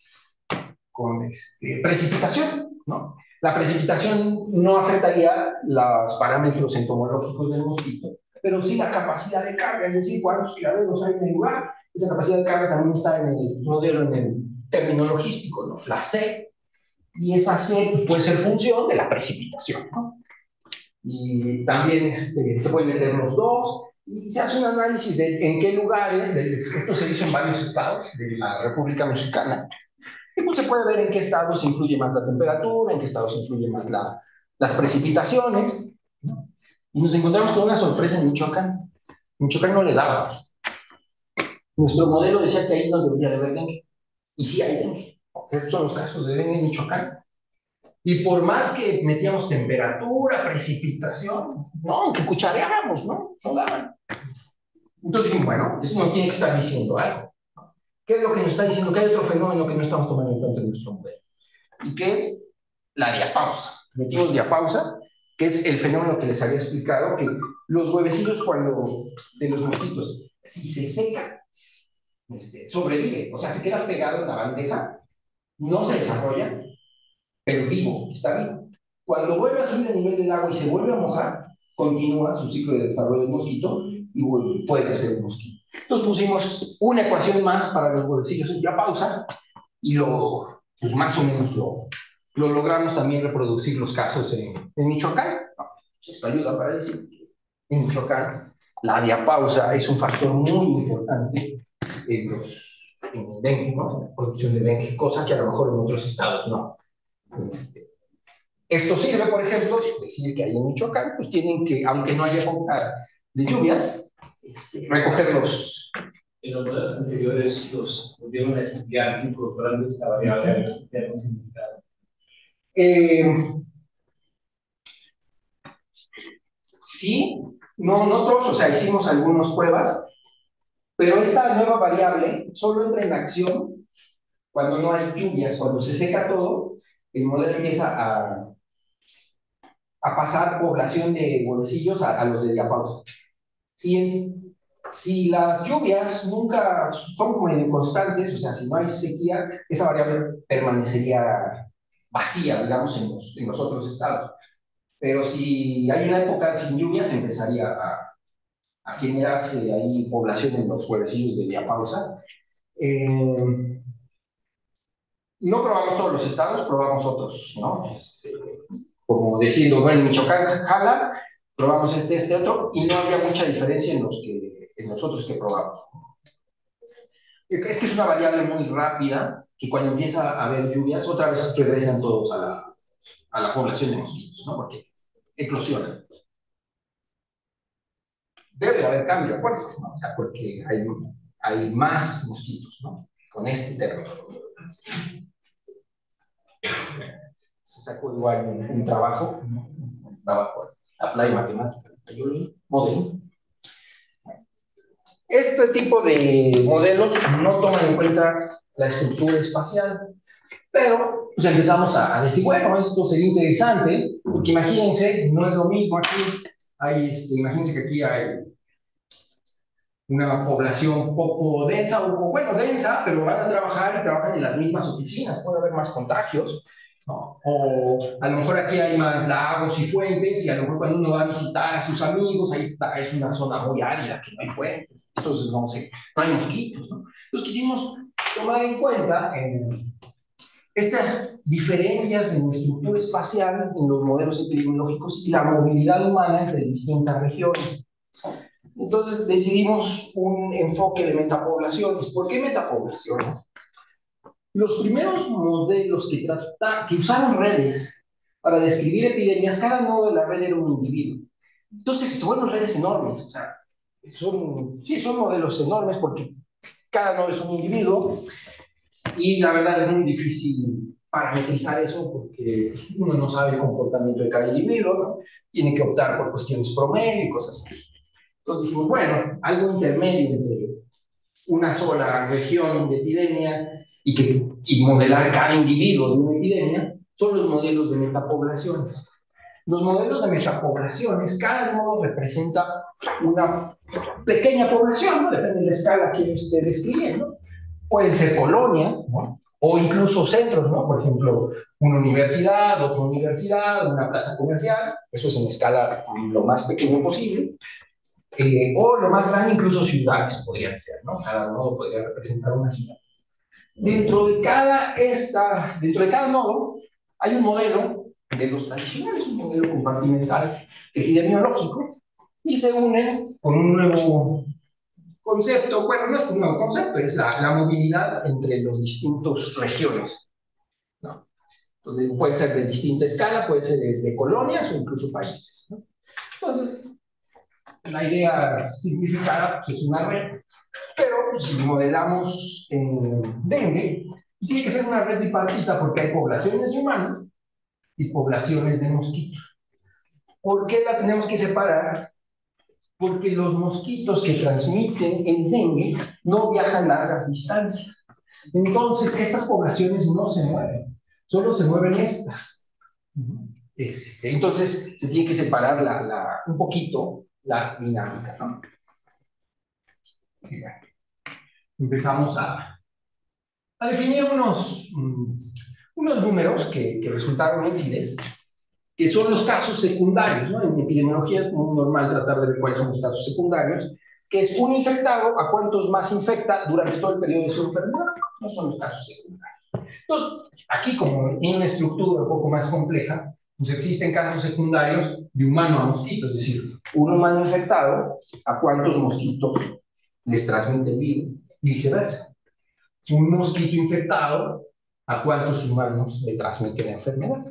precipitación, ¿no? La precipitación no afectaría los parámetros entomológicos del mosquito, pero sí la capacidad de carga, es decir, cuántos criaderos hay en el lugar. Esa capacidad de carga también está en el modelo, en el término logístico, ¿no? La C, y esa C pues, puede ser función de la precipitación, ¿no? Y también se pueden meter los dos, y se hace un análisis de en qué lugares, esto se hizo en varios estados de la República Mexicana, y pues se puede ver en qué estados influye más la temperatura, en qué estados influye más las precipitaciones, ¿no? Y nos encontramos con una sorpresa en Michoacán. En Michoacán no le dábamos. Nuestro modelo decía que ahí no debería de haber dengue. Y sí hay dengue. Estos son los casos de dengue en Michoacán. Y por más que metíamos temperatura, precipitación, no, que cuchareábamos, ¿no? No daban. Entonces, bueno, eso nos tiene que estar diciendo algo. ¿Qué es lo que nos está diciendo? Que hay otro fenómeno que no estamos tomando en cuenta en nuestro modelo. ¿Y qué es? La diapausa. Metimos diapausa, que es el fenómeno que les había explicado, que los huevecillos cuando de los mosquitos, si se seca, sobrevive, o sea, se queda pegado en la bandeja, no se desarrolla, pero vivo, está vivo. Cuando vuelve a subir el nivel del agua y se vuelve a mojar, continúa su ciclo de desarrollo del mosquito y puede crecer el mosquito. Entonces pusimos una ecuación más para los huevecillos en diapausa y pues más o menos lo logramos también reproducir los casos en Michoacán. Esto ayuda para decir que en Michoacán la diapausa es un factor muy importante en el dengue, ¿no? En la producción de dengue, cosa que a lo mejor en otros estados no. Esto sirve, por ejemplo, decir que ahí en Michoacán, pues tienen que, aunque no haya época de lluvias, recogerlos. En los modelos anteriores los volvieron a estudiar incorporando esta variable de algún significado. Sí, no todos, o sea, hicimos algunas pruebas, pero esta nueva variable solo entra en acción cuando no hay lluvias, cuando se seca todo, el modelo empieza a pasar población de huevecillos a los de diapausa. Si las lluvias nunca son como constantes, o sea, si no hay sequía, esa variable permanecería vacía, digamos, en los otros estados. Pero si hay una época sin lluvias, empezaría a generarse ahí población en los huevecillos de diapausa. No probamos todos los estados, probamos otros, ¿no? Como diciendo, bueno, en Michoacán jala, probamos este otro, y no había mucha diferencia en los otros que probamos. Es que es una variable muy rápida, que cuando empieza a haber lluvias, otra vez regresan todos a la población de mosquitos, ¿no? Porque eclosionan. Debe haber cambio de fuerzas, ¿no? O sea, porque hay más mosquitos, ¿no? Con este término. Se sacó igual un trabajo, ¿no? Un trabajo Apply Matemática, Modeling. Este tipo de modelos no toman en cuenta la estructura espacial, pero pues empezamos a decir, bueno, esto sería interesante, porque imagínense, no es lo mismo aquí, imagínense que aquí hay una población poco densa, o bueno, densa, pero van a trabajar y trabajan en las mismas oficinas, puede haber más contagios, ¿no? O a lo mejor aquí hay más lagos y fuentes, y a lo mejor cuando uno va a visitar a sus amigos, ahí está, es una zona muy árida, que no hay fuentes, entonces no hay mosquitos, ¿no? Entonces quisimos tomar en cuenta estas diferencias en la estructura espacial, en los modelos epidemiológicos y la movilidad humana entre distintas regiones. Entonces decidimos un enfoque de metapoblaciones. ¿Por qué metapoblaciones? Los primeros modelos que usaron redes para describir epidemias, cada nodo de la red era un individuo. Entonces se vuelven redes enormes, o sea, son modelos enormes porque cada nodo es un individuo y la verdad es muy difícil parametrizar eso porque uno no sabe el comportamiento de cada individuo, ¿no? Tiene que optar por cuestiones promedio y cosas así. Entonces dijimos, bueno, algo intermedio entre una sola región de epidemia y modelar cada individuo de una epidemia son los modelos de metapoblaciones. Los modelos de metapoblaciones, cada nodo representa una pequeña población, ¿no? Depende de la escala que esté describiendo. Pueden ser colonias, ¿no? O incluso centros, ¿no? Por ejemplo, una universidad, otra universidad, una plaza comercial, eso es en escala lo más pequeño posible. O lo más grande, incluso ciudades podrían ser, ¿no? Cada nodo podría representar una ciudad. Dentro de cada nodo hay un modelo de los tradicionales, un modelo compartimental epidemiológico, y se unen con un nuevo concepto, bueno, no es un nuevo concepto, es la movilidad entre las distintas regiones, ¿no? Entonces, puede ser de distinta escala, puede ser de colonias o incluso países, ¿no? Entonces, la idea simplificada pues, es una red, pero si modelamos dengue, Y tiene que ser una red bipartita porque hay poblaciones de humanos y poblaciones de mosquitos. ¿Por qué la tenemos que separar? Porque los mosquitos que transmiten el dengue no viajan largas distancias. Entonces, estas poblaciones no se mueven, solo se mueven estas. Entonces, se tiene que separar un poquito la dinámica, ¿no? Empezamos a definir unos números que resultaron útiles, que son los casos secundarios, ¿no? En epidemiología es muy normal tratar de ver cuáles son los casos secundarios, que es un infectado a cuántos más infecta durante todo el periodo de su enfermedad. No son los casos secundarios. Entonces, aquí como tiene una estructura un poco más compleja, pues existen casos secundarios de humano a mosquito, es decir, un humano infectado a cuántos mosquitos les transmite el virus y viceversa. Un mosquito infectado a cuántos humanos le transmite la enfermedad.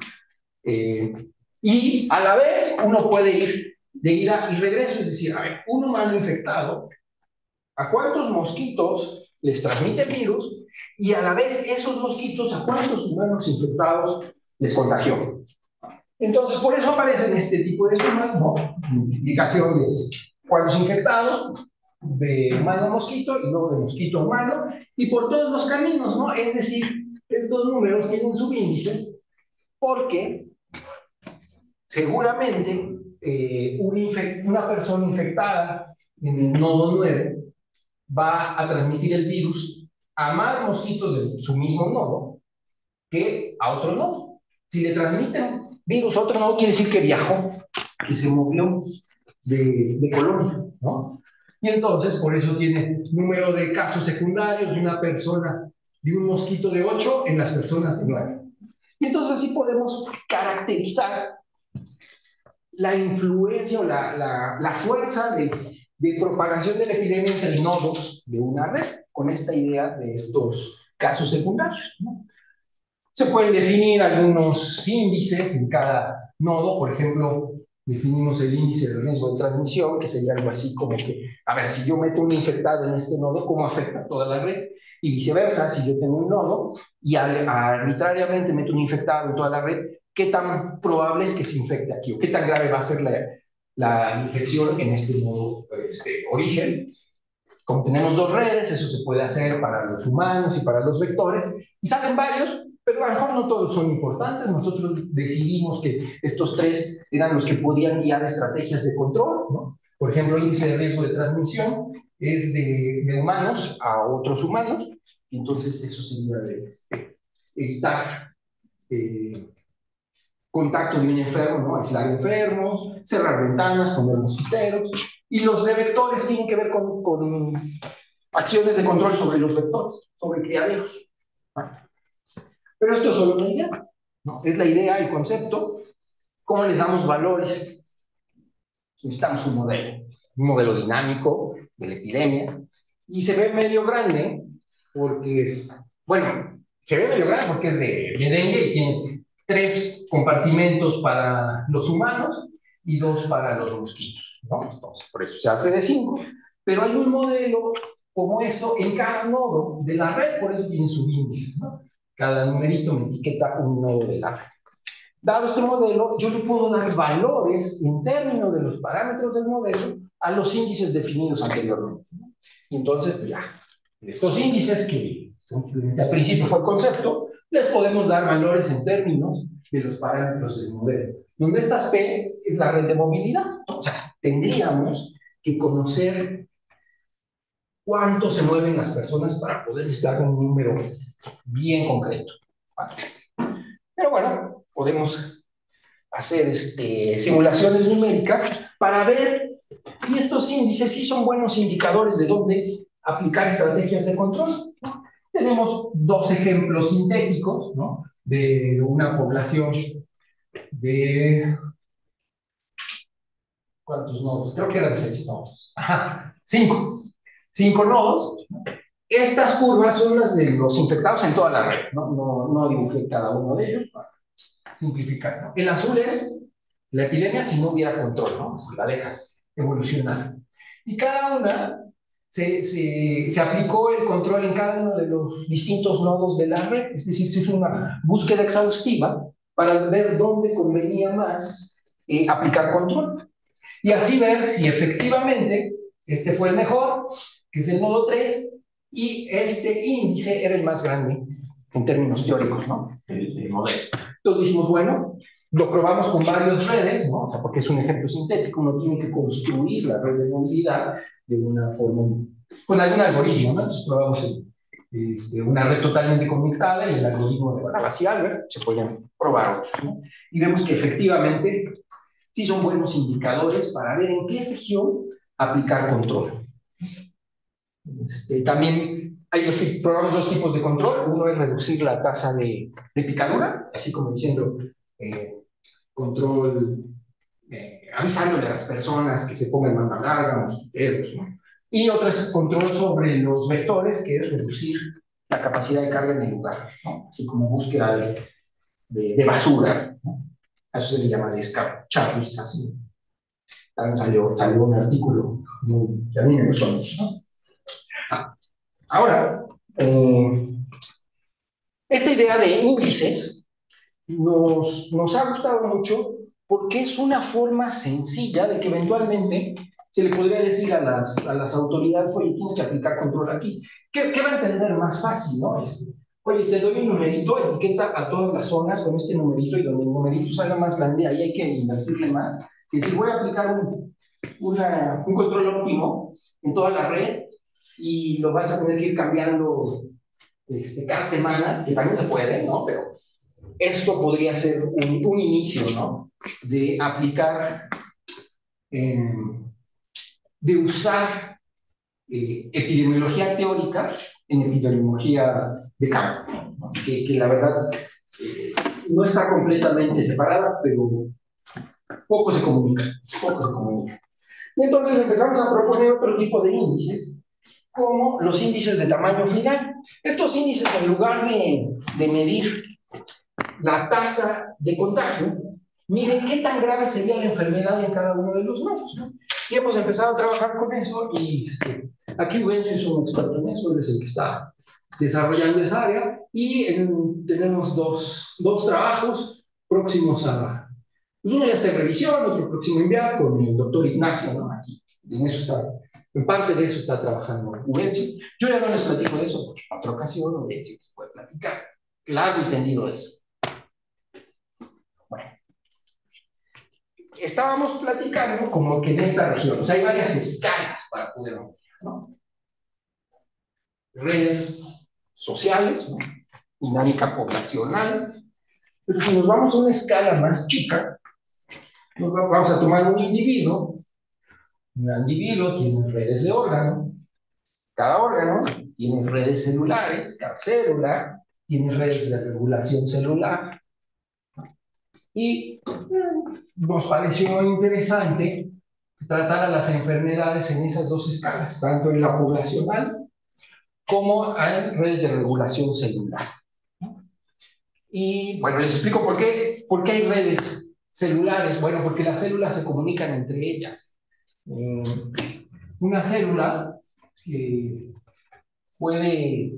Y a la vez uno puede ir de ida y regreso, es decir, a ver, un humano infectado, ¿a cuántos mosquitos les transmite el virus? Y a la vez esos mosquitos, ¿a cuántos humanos infectados les contagió? Entonces, por eso aparecen este tipo de sumas, ¿no? Multiplicación de cuántos infectados, de humano a mosquito y luego de mosquito a humano, y por todos los caminos, ¿no? Es decir, estos números tienen subíndices porque seguramente una persona infectada en el nodo 9 va a transmitir el virus a más mosquitos de su mismo nodo que a otro nodo. Si le transmiten virus a otro nodo, quiere decir que viajó, que se movió de colonia, ¿no? Y entonces, por eso tiene número de casos secundarios de una persona, de un mosquito de 8 en las personas de 9. Y entonces así podemos caracterizar la influencia o la fuerza de propagación de la epidemia entre nodos de una red, con esta idea de estos casos secundarios, ¿no? Se pueden definir algunos índices en cada nodo, por ejemplo, definimos el índice de riesgo de transmisión, que sería algo así como que, a ver, si yo meto un infectado en este nodo, ¿cómo afecta a toda la red? Y viceversa, si yo tengo un nodo y arbitrariamente meto un infectado en toda la red, ¿qué tan probable es que se infecte aquí? ¿O qué tan grave va a ser la infección en este nodo origen? Como tenemos dos redes, eso se puede hacer para los humanos y para los vectores, y salen varios, pero a lo mejor no todos son importantes. Nosotros decidimos que estos tres eran los que podían guiar estrategias de control, ¿no? Por ejemplo, el índice de riesgo de transmisión es de humanos a otros humanos, y entonces eso sería de evitar contacto de un enfermo, ¿no? Aislar enfermos, cerrar ventanas, poner mosquiteros, y los de vectores tienen que ver con acciones de control sobre los vectores, sobre criaderos. Pero esto es solo una idea, ¿no? Es la idea, el concepto. ¿Cómo le damos valores? Necesitamos un modelo dinámico de la epidemia, y se ve medio grande porque, bueno, se ve medio grande porque es de dengue y tiene 3 compartimentos para los humanos y 2 para los mosquitos, ¿no? Entonces, por eso se hace de 5, pero hay un modelo como esto en cada nodo de la red, por eso tiene subíndices, ¿no? Cada numerito me etiqueta un nodo de la red. Dado este modelo, yo le puedo dar valores en términos de los parámetros del modelo a los índices definidos anteriormente, ¿no? Y entonces, pues ya, estos índices que al principio fue el concepto, les podemos dar valores en términos de los parámetros del modelo, donde esta P es la red de movilidad. O sea, tendríamos que conocer cuánto se mueven las personas para poderles dar un número bien concreto. ¿Vale? Pero bueno, podemos hacer simulaciones numéricas para ver si estos índices sí son buenos indicadores de dónde aplicar estrategias de control, ¿no? Tenemos 2 ejemplos sintéticos, ¿no? De una población de... ¿Cuántos nodos? Creo que eran 6 nodos. Ajá, 5. 5 nodos. Estas curvas son las de los infectados en toda la red, ¿no? No dibujé cada uno de ellos para simplificar, ¿no? El azul es la epidemia si no hubiera control, ¿no? La dejas evolucionar. Y cada una se aplicó el control en cada uno de los distintos nodos de la red, es decir, se hizo una búsqueda exhaustiva para ver dónde convenía más aplicar control. Y así ver si efectivamente este fue el mejor, que es el nodo 3, y este índice era el más grande en términos teóricos, ¿no? Del modelo. Entonces dijimos, bueno, lo probamos con varias redes, ¿no? O sea, porque es un ejemplo sintético, uno tiene que construir la red de movilidad de una forma, con algún algoritmo, ¿no? Entonces probamos una red totalmente conectada y el algoritmo de Barabás y Albert, se podían probar otros, ¿no? Y vemos que efectivamente sí son buenos indicadores para ver en qué región aplicar control. También probamos dos tipos de control. Uno es reducir la tasa de picadura, así como diciendo control, avisándole a las personas que se pongan manga larga, mosquiteros, ¿no? Y otro es control sobre los vectores, que es reducir la capacidad de carga en el lugar, ¿no? Así como búsqueda de basura, ¿no? A eso se le llama descapcharización. También salió un artículo que a mí me gustó mucho, ¿no? Ahora, esta idea de índices nos ha gustado mucho porque es una forma sencilla de que eventualmente se le podría decir a las autoridades, oye, tienes que aplicar control aquí. ¿Qué va a entender más fácil, no? Oye, te doy un numerito, etiqueta a todas las zonas con este numerito y donde el numerito salga más grande, ahí hay que invertirle más. Que si voy a aplicar un control óptimo en toda la red y lo vas a tener que ir cambiando cada semana, que también se puede, ¿no? Pero esto podría ser un inicio, ¿no? De aplicar, de usar epidemiología teórica en epidemiología de campo, ¿no? Que la verdad no está completamente separada, pero poco se comunica. Y entonces empezamos a proponer otro tipo de índices, como los índices de tamaño final. Estos índices, en lugar de medir la tasa de contagio, miren qué tan grave sería la enfermedad en cada uno de los nodos, ¿no? Y hemos empezado a trabajar con eso y aquí Ubencio es un experto en eso, él es el que está desarrollando esa área y tenemos dos trabajos próximos a... Pues uno ya está en revisión, otro próximo a enviar con el doctor Ignacio, ¿no? Aquí, en parte de eso está trabajando Ubencio. Yo ya no les platico de eso, porque en otra ocasión Ubencio les puede platicar largo y tendido de eso. Bueno, estábamos platicando como que en esta región, o sea, hay varias escalas para poder medir, ¿no? Redes sociales, ¿no? Dinámica poblacional, pero si nos vamos a una escala más chica, vamos a tomar un individuo tiene redes de órgano, cada órgano tiene redes celulares, cada célula tiene redes de regulación celular, y nos pareció interesante tratar a las enfermedades en esas dos escalas, tanto en la poblacional como en redes de regulación celular. Y bueno, les explico por qué hay redes celulares. Bueno, porque las células se comunican entre ellas. Una célula puede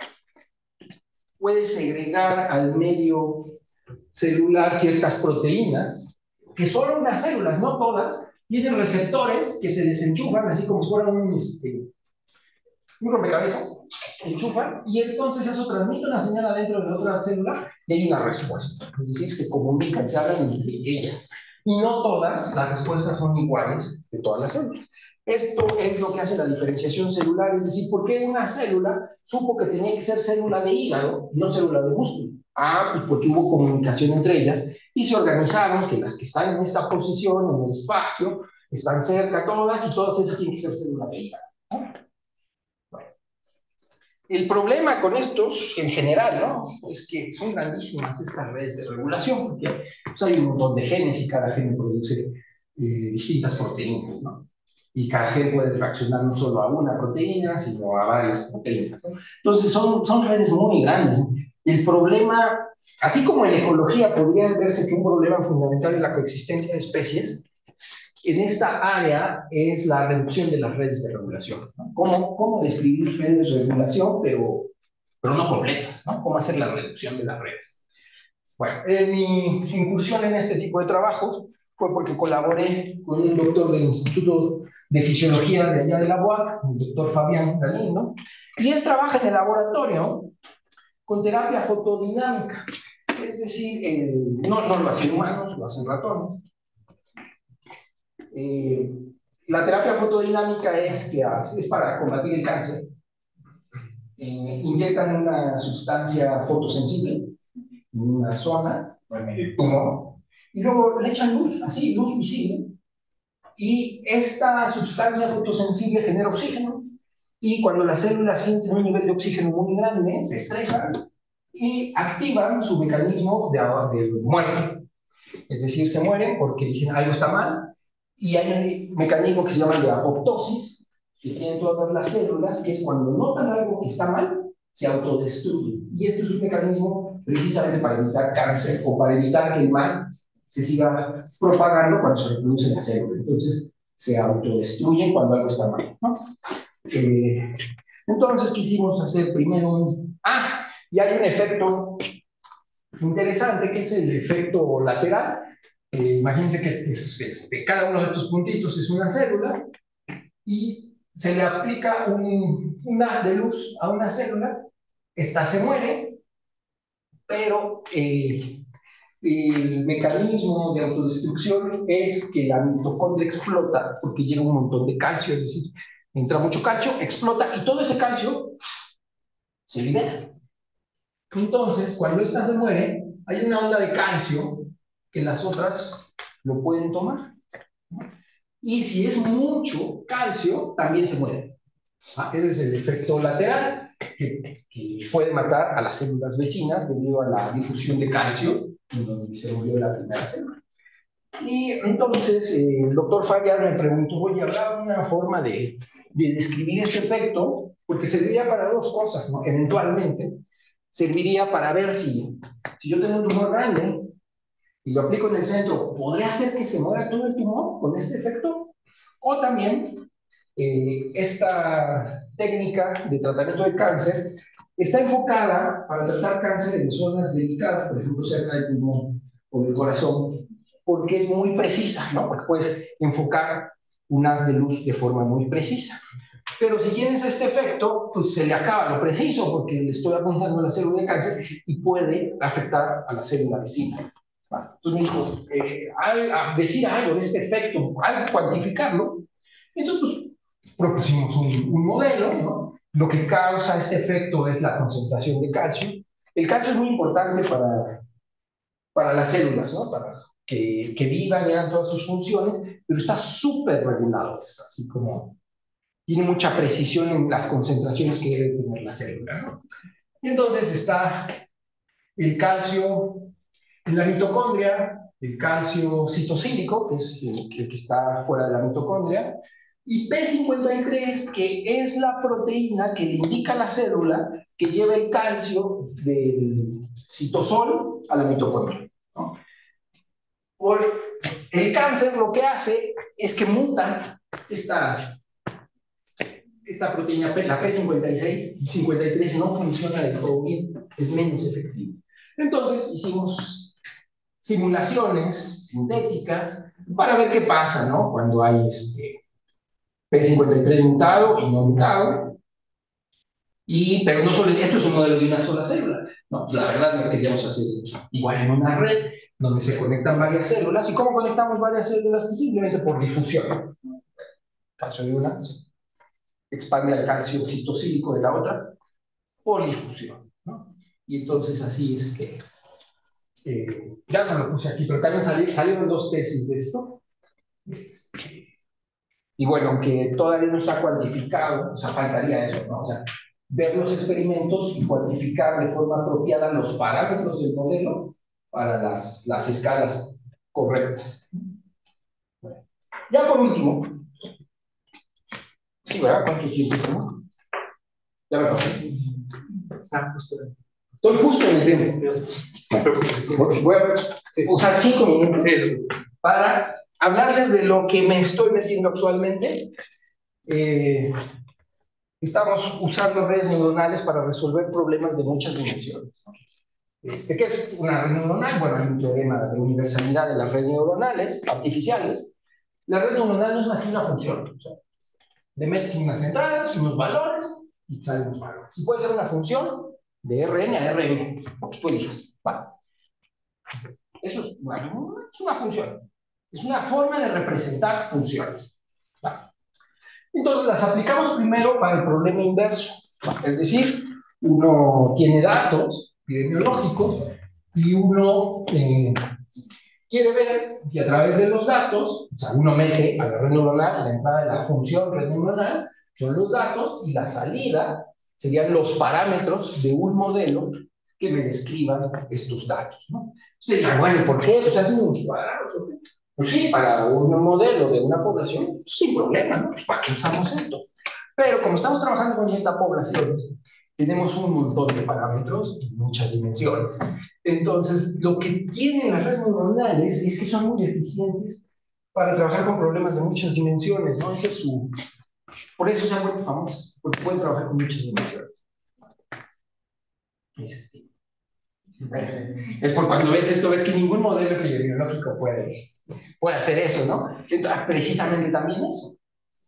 segregar al medio celular ciertas proteínas, que solo unas células, no todas, tienen receptores que se desenchufan, así como si fueran un rompecabezas, enchufan, y entonces eso transmite una señal adentro de la otra célula y hay una respuesta. Es decir, se comunican, se hablan entre ellas. Y no todas las respuestas son iguales de todas las células. Esto es lo que hace la diferenciación celular, es decir, ¿por qué una célula supo que tenía que ser célula de hígado y no célula de músculo? Pues porque hubo comunicación entre ellas y se organizaron que las que están en esta posición, en el espacio, están cerca todas y todas esas tienen que ser célula de hígado, ¿no? Bueno. El problema con estos, en general, ¿no? Es que son grandísimas estas redes de regulación, porque pues, hay un montón de genes y cada gen produce distintas proteínas, ¿no? Y cada gen puede reaccionar no solo a una proteína, sino a varias proteínas, ¿no? Entonces son redes muy grandes. El problema, así como en ecología podría verse que un problema fundamental es la coexistencia de especies, en esta área es la reducción de las redes de regulación, ¿no? ¿Cómo describir redes de regulación, pero no completas, ¿no? ¿Cómo hacer la reducción de las redes? Bueno, mi incursión en este tipo de trabajos fue porque colaboré con un doctor del Instituto de Fisiología de allá de la UAC, el doctor Fabián Galindo, y él trabaja en el laboratorio con terapia fotodinámica, es decir, no lo hacen humanos, lo hacen ratones. La terapia fotodinámica es para combatir el cáncer. Inyectan una sustancia fotosensible en una zona, como, y luego le echan luz, así, luz visible, y esta sustancia fotosensible genera oxígeno, y cuando las células sienten un nivel de oxígeno muy grande, se estresan y activan su mecanismo de muerte. Es decir, se mueren porque dicen algo está mal, y hay un mecanismo que se llama de apoptosis, que tienen todas las células, que es cuando notan algo que está mal, se autodestruyen. Y este es un mecanismo precisamente para evitar cáncer o para evitar que el mal se siga propagando cuando se reproduce en la célula. Entonces, se autodestruyen cuando algo está mal, ¿no? Entonces, quisimos hacer primero y hay un efecto interesante que es el efecto lateral. Imagínense que cada uno de estos puntitos es una célula y se le aplica un haz de luz a una célula, esta se muere, pero el mecanismo de autodestrucción es que la mitocondria explota porque llega un montón de calcio, es decir, entra mucho calcio, explota y todo ese calcio se libera. Entonces, cuando esta se muere, hay una onda de calcio que las otras lo pueden tomar. Y si es mucho calcio, también se muere. Ese es el efecto lateral que puede matar a las células vecinas debido a la difusión de calcio en donde se murió la primera célula. Y entonces el doctor Fabián me preguntó, oye, ¿habrá una forma de describir este efecto? Porque serviría para dos cosas, ¿no? Eventualmente serviría para ver si yo tengo un tumor grande y lo aplico en el centro, ¿podría hacer que se muera todo el tumor con este efecto? O también, esta técnica de tratamiento de cáncer está enfocada para tratar cáncer en zonas delicadas, por ejemplo, cerca del pulmón o del corazón, porque es muy precisa, ¿no? Porque puedes enfocar un haz de luz de forma muy precisa. Pero si tienes este efecto, pues se le acaba lo preciso, porque le estoy apuntando a la célula de cáncer y puede afectar a la célula vecina. Entonces me dijo, al decir algo de este efecto, al cuantificarlo, entonces pues, propusimos un modelo, ¿no? Lo que causa este efecto es la concentración de calcio. El calcio es muy importante para las células, ¿no? Para que vivan y hagan todas sus funciones, pero está súper regulado, es así como tiene mucha precisión en las concentraciones que debe tener la célula, ¿no? Y entonces está el calcio en la mitocondria, el calcio citosílico, que es el que está fuera de la mitocondria, y P53, que es la proteína que le indica a la célula que lleva el calcio del citosol a la mitocondria, ¿no? Por el cáncer lo que hace es que muta esta proteína, la P56, 53 no funciona del todo bien, es menos efectivo. Entonces hicimos simulaciones sintéticas para ver qué pasa, ¿no? Cuando hay P53 mutado y no mutado. Pero no solo esto es un modelo de una sola célula. No, la verdad lo queríamos hacer igual en una red donde se conectan varias células. ¿Y cómo conectamos varias células? Pues simplemente por difusión. Calcio de una expande al calcio citosílico de la otra por difusión, ¿no? Y entonces así es que ya no lo puse aquí, pero también salieron dos tesis de esto. Y bueno, aunque todavía no está cuantificado, o sea, faltaría eso, ¿no? O sea, ver los experimentos y cuantificar de forma apropiada los parámetros del modelo para las escalas correctas. Bueno, ya por último, sí, ¿verdad? ¿Cuánto tiempo tenemos? Ya me pasé. Estoy justo en el tiempo. Voy a usar 5 minutos para hablarles de lo que me estoy metiendo actualmente. Estamos usando redes neuronales para resolver problemas de muchas dimensiones. ¿Qué es una red neuronal? Bueno, hay un teorema de universalidad de las redes neuronales artificiales. La red neuronal no es más que una función. O sea, le metes unas entradas, unos valores y salen los valores. Y puede ser una función de Rn a Rm, lo que tú elijas. ¿Vale? Eso es una función. Es una forma de representar funciones. ¿Vale? Entonces las aplicamos primero para el problema inverso. ¿Vale? Es decir, uno tiene datos epidemiológicos y uno quiere ver si a través de los datos, o sea, uno mete a la red neuronal, la entrada de la función red neuronal, son los datos, y la salida serían los parámetros de un modelo que me describan estos datos, ¿no? Ustedes dirán, bueno, ¿por qué? Pues hacen unos cuadrados, ¿ok? Pues sí, para un modelo de una población, pues sin problema, ¿no? Pues ¿para qué usamos esto? Pero como estamos trabajando con metapoblaciones, tenemos un montón de parámetros y muchas dimensiones. Entonces, lo que tienen las redes neuronales es que son muy eficientes para trabajar con problemas de muchas dimensiones, ¿no? Ese es su... Por eso se han vuelto famosos, porque pueden trabajar con muchas dimensiones. Es por cuando ves esto, ves que ningún modelo epidemiológico puede hacer eso, ¿no? Entonces, precisamente también eso.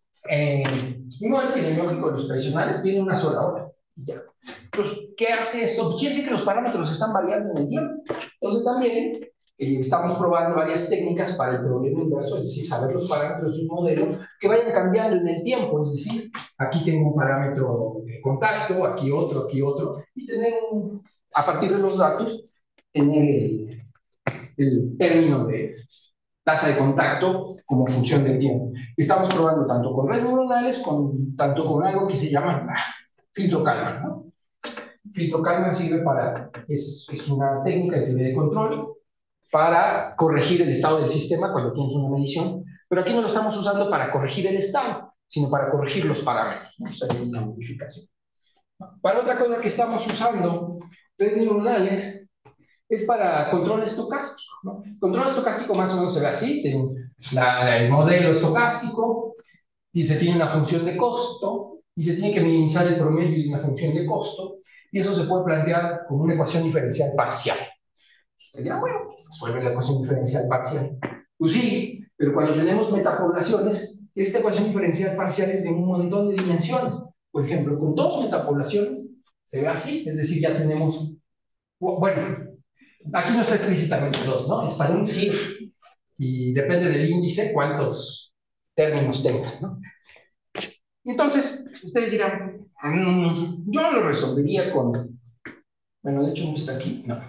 Un modelo epidemiológico de los tradicionales tiene una sola hora. Ya. Entonces, ¿qué hace esto? Pues quiere decir que los parámetros están variando en el tiempo. Entonces, también estamos probando varias técnicas para el problema inverso, es decir, saber los parámetros de un modelo que vayan cambiando en el tiempo. Es decir, aquí tengo un parámetro de contacto, aquí otro, y tener a partir de los datos, tener el término de tasa de contacto como función del tiempo. Estamos probando tanto con redes neuronales, tanto con algo que se llama filtro Kalman, ¿no? Filtro Kalman sirve es una técnica de teoría de control para corregir el estado del sistema cuando tienes una medición, pero aquí no lo estamos usando para corregir el estado, sino para corregir los parámetros, ¿no? O sea, hay una modificación. Para otra cosa que estamos usando redes neuronales es para control estocástico, ¿no? Control estocástico más o menos se ve así, tiene el modelo estocástico, y se tiene una función de costo, y se tiene que minimizar el promedio de una función de costo, y eso se puede plantear como una ecuación diferencial parcial. Usted dirá, bueno, resuelve la ecuación diferencial parcial. Pues sí, pero cuando tenemos metapoblaciones, esta ecuación diferencial parcial es de un montón de dimensiones. Por ejemplo, con dos metapoblaciones se ve así, es decir, ya tenemos, bueno, aquí no está explícitamente dos, ¿no? Es para un CIR, y depende del índice cuántos términos tengas, ¿no? Entonces, ustedes dirán, yo lo resolvería con, bueno, de hecho no está aquí, no.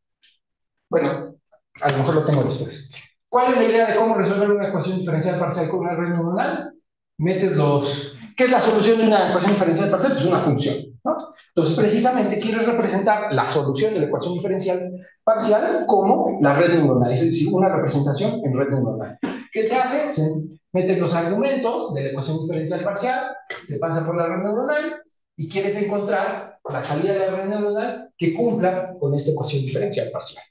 Bueno, a lo mejor lo tengo después. ¿Cuál es la idea de cómo resolver una ecuación diferencial parcial con una red neuronal? Metes ¿qué es la solución de una ecuación diferencial parcial? Pues una función, ¿no? Entonces, precisamente quieres representar la solución de la ecuación diferencial parcial como la red neuronal, es decir, una representación en red neuronal. ¿Qué se hace? Se meten los argumentos de la ecuación diferencial parcial, se pasa por la red neuronal y quieres encontrar la salida de la red neuronal que cumpla con esta ecuación diferencial parcial.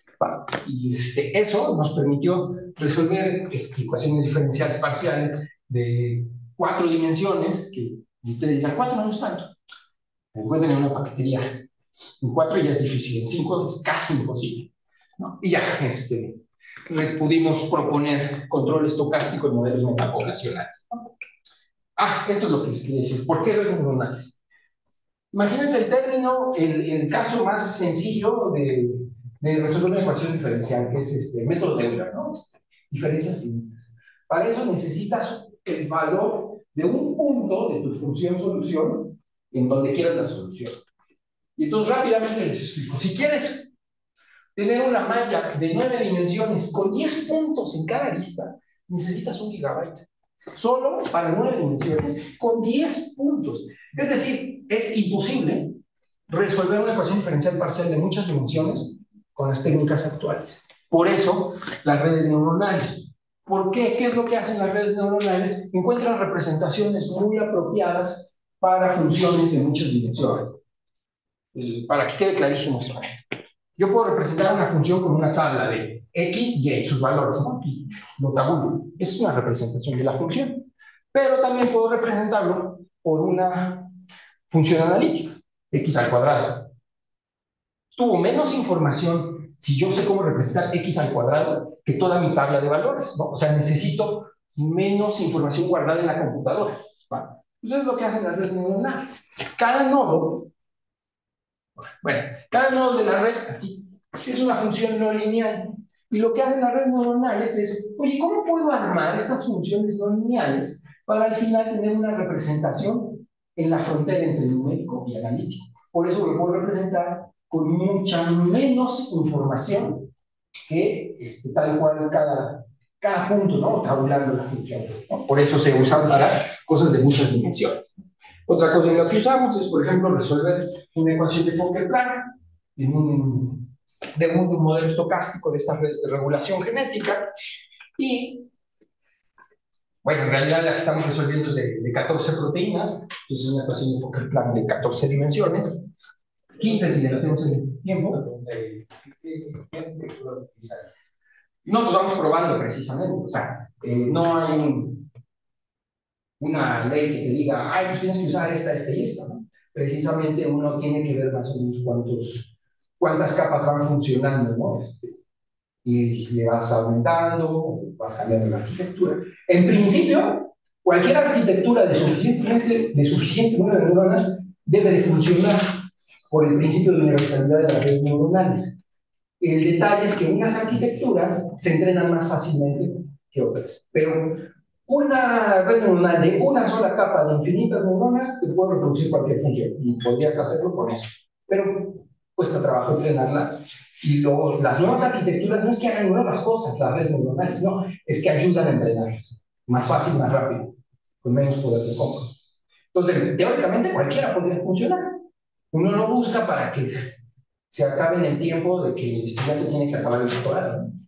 Y eso nos permitió resolver ecuaciones diferenciales parciales de 4 dimensiones, que ustedes dirán, 4 no es tanto. Pueden tener una paquetería. En 4 ya es difícil, en 5 es casi imposible, ¿no? Y ya pudimos proponer control estocástico en modelos metapoblacionales. Esto es lo que les quería decir. ¿Por qué redes neuronales? Imagínense el término, el caso más sencillo de resolver una ecuación diferencial, que es el método de Euler, ¿no? Diferencias finitas. Para eso necesitas el valor de un punto de tu función solución en donde quieras la solución. Y entonces rápidamente les explico. Si quieres tener una malla de 9 dimensiones con 10 puntos en cada arista, necesitas 1 gigabyte. Solo para 9 dimensiones con 10 puntos. Es decir, es imposible resolver una ecuación diferencial parcial de muchas dimensiones con las técnicas actuales. Por eso, las redes neuronales. ¿Por qué? ¿Qué es lo que hacen las redes neuronales? Encuentran representaciones muy apropiadas para funciones de muchas dimensiones. Para que quede clarísimo eso. Yo puedo representar una función con una tabla de x, y sus valores, ¿no? Y lo tabulo. Esa es una representación de la función. Pero también puedo representarlo por una función analítica, x al cuadrado. Tuvo menos información si yo sé cómo representar x al cuadrado que toda mi tabla de valores, ¿no? O sea, necesito menos información guardada en la computadora, ¿vale? Entonces es lo que hacen las redes neuronales. Cada nodo, cada nodo de la red aquí es una función no lineal. Y lo que hacen las redes neuronales es, oye, ¿cómo puedo armar estas funciones no lineales para al final tener una representación en la frontera entre numérico y analítico? Por eso lo puedo representar con mucha menos información que tal cual cada punto, ¿no? Tabulando la función, ¿no? Por eso se usan para cosas de muchas dimensiones. Otra cosa en la que usamos es, por ejemplo, resolver una ecuación de Fokker-Planck de un modelo estocástico de estas redes de regulación genética. Y, bueno, en realidad la que estamos resolviendo es de 14 proteínas, entonces es una ecuación de Fokker-Planck de 14 dimensiones, 15 si le tenemos el tiempo. No, pues vamos probando precisamente, o sea, no hay una ley que te diga, ay, pues tienes que usar esta y esta, ¿no? Precisamente uno tiene que ver más o menos cuántas capas van funcionando, ¿no? Y le vas aumentando, vas cambiando la arquitectura. En principio, cualquier arquitectura de suficiente número de neuronas debe de funcionar por el principio de universalidad de las redes neuronales. El detalle es que unas arquitecturas se entrenan más fácilmente que otras, pero una red neuronal de una sola capa de infinitas neuronas te puede reproducir cualquier función y podrías hacerlo con eso, pero cuesta trabajo entrenarla. Y luego las nuevas arquitecturas no es que hagan nuevas cosas, las redes neuronales, no, es que ayudan a entrenarlas más fácil, más rápido, con menos poder de cómputo. Entonces, teóricamente cualquiera podría funcionar. Uno lo busca para que se acabe en el tiempo de que el estudiante tiene que acabar el doctorado, ¿no?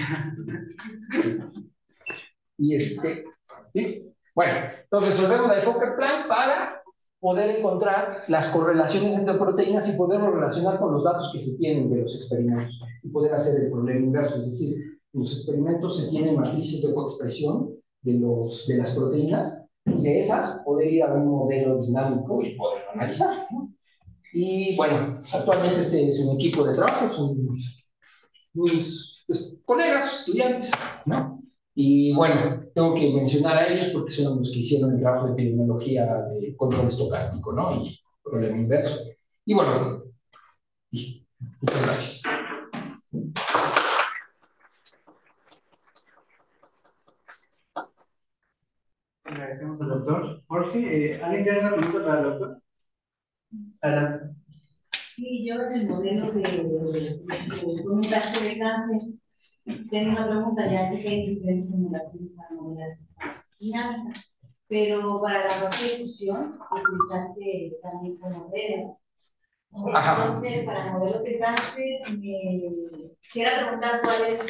Y ¿sí? Bueno, entonces resolvemos la de Fokker-Planck para poder encontrar las correlaciones entre proteínas y poderlo relacionar con los datos que se tienen de los experimentos y poder hacer el problema inverso, es decir, en los experimentos se tienen matrices de coexpresión de las proteínas y de esas poder ir a un modelo dinámico y poderlo analizar, ¿no? Y bueno, actualmente este es un equipo de trabajo, son mis pues, colegas, estudiantes, ¿no? Y bueno, tengo que mencionar a ellos porque son los que hicieron el trabajo de epidemiología de control estocástico, ¿no? Y problema inverso. Y bueno, pues, muchas gracias. Agradecemos al doctor. Jorge, ¿alguien tiene una pregunta para el doctor? Adelante. Sí, yo en el modelo de un caso de cáncer tengo una pregunta, ya sé que hay diferentes simulaciones para modelos dinámicas, pero para la parte de fusión utilizaste también como modelo. Entonces, para modelos de cáncer, quisiera preguntar cuál es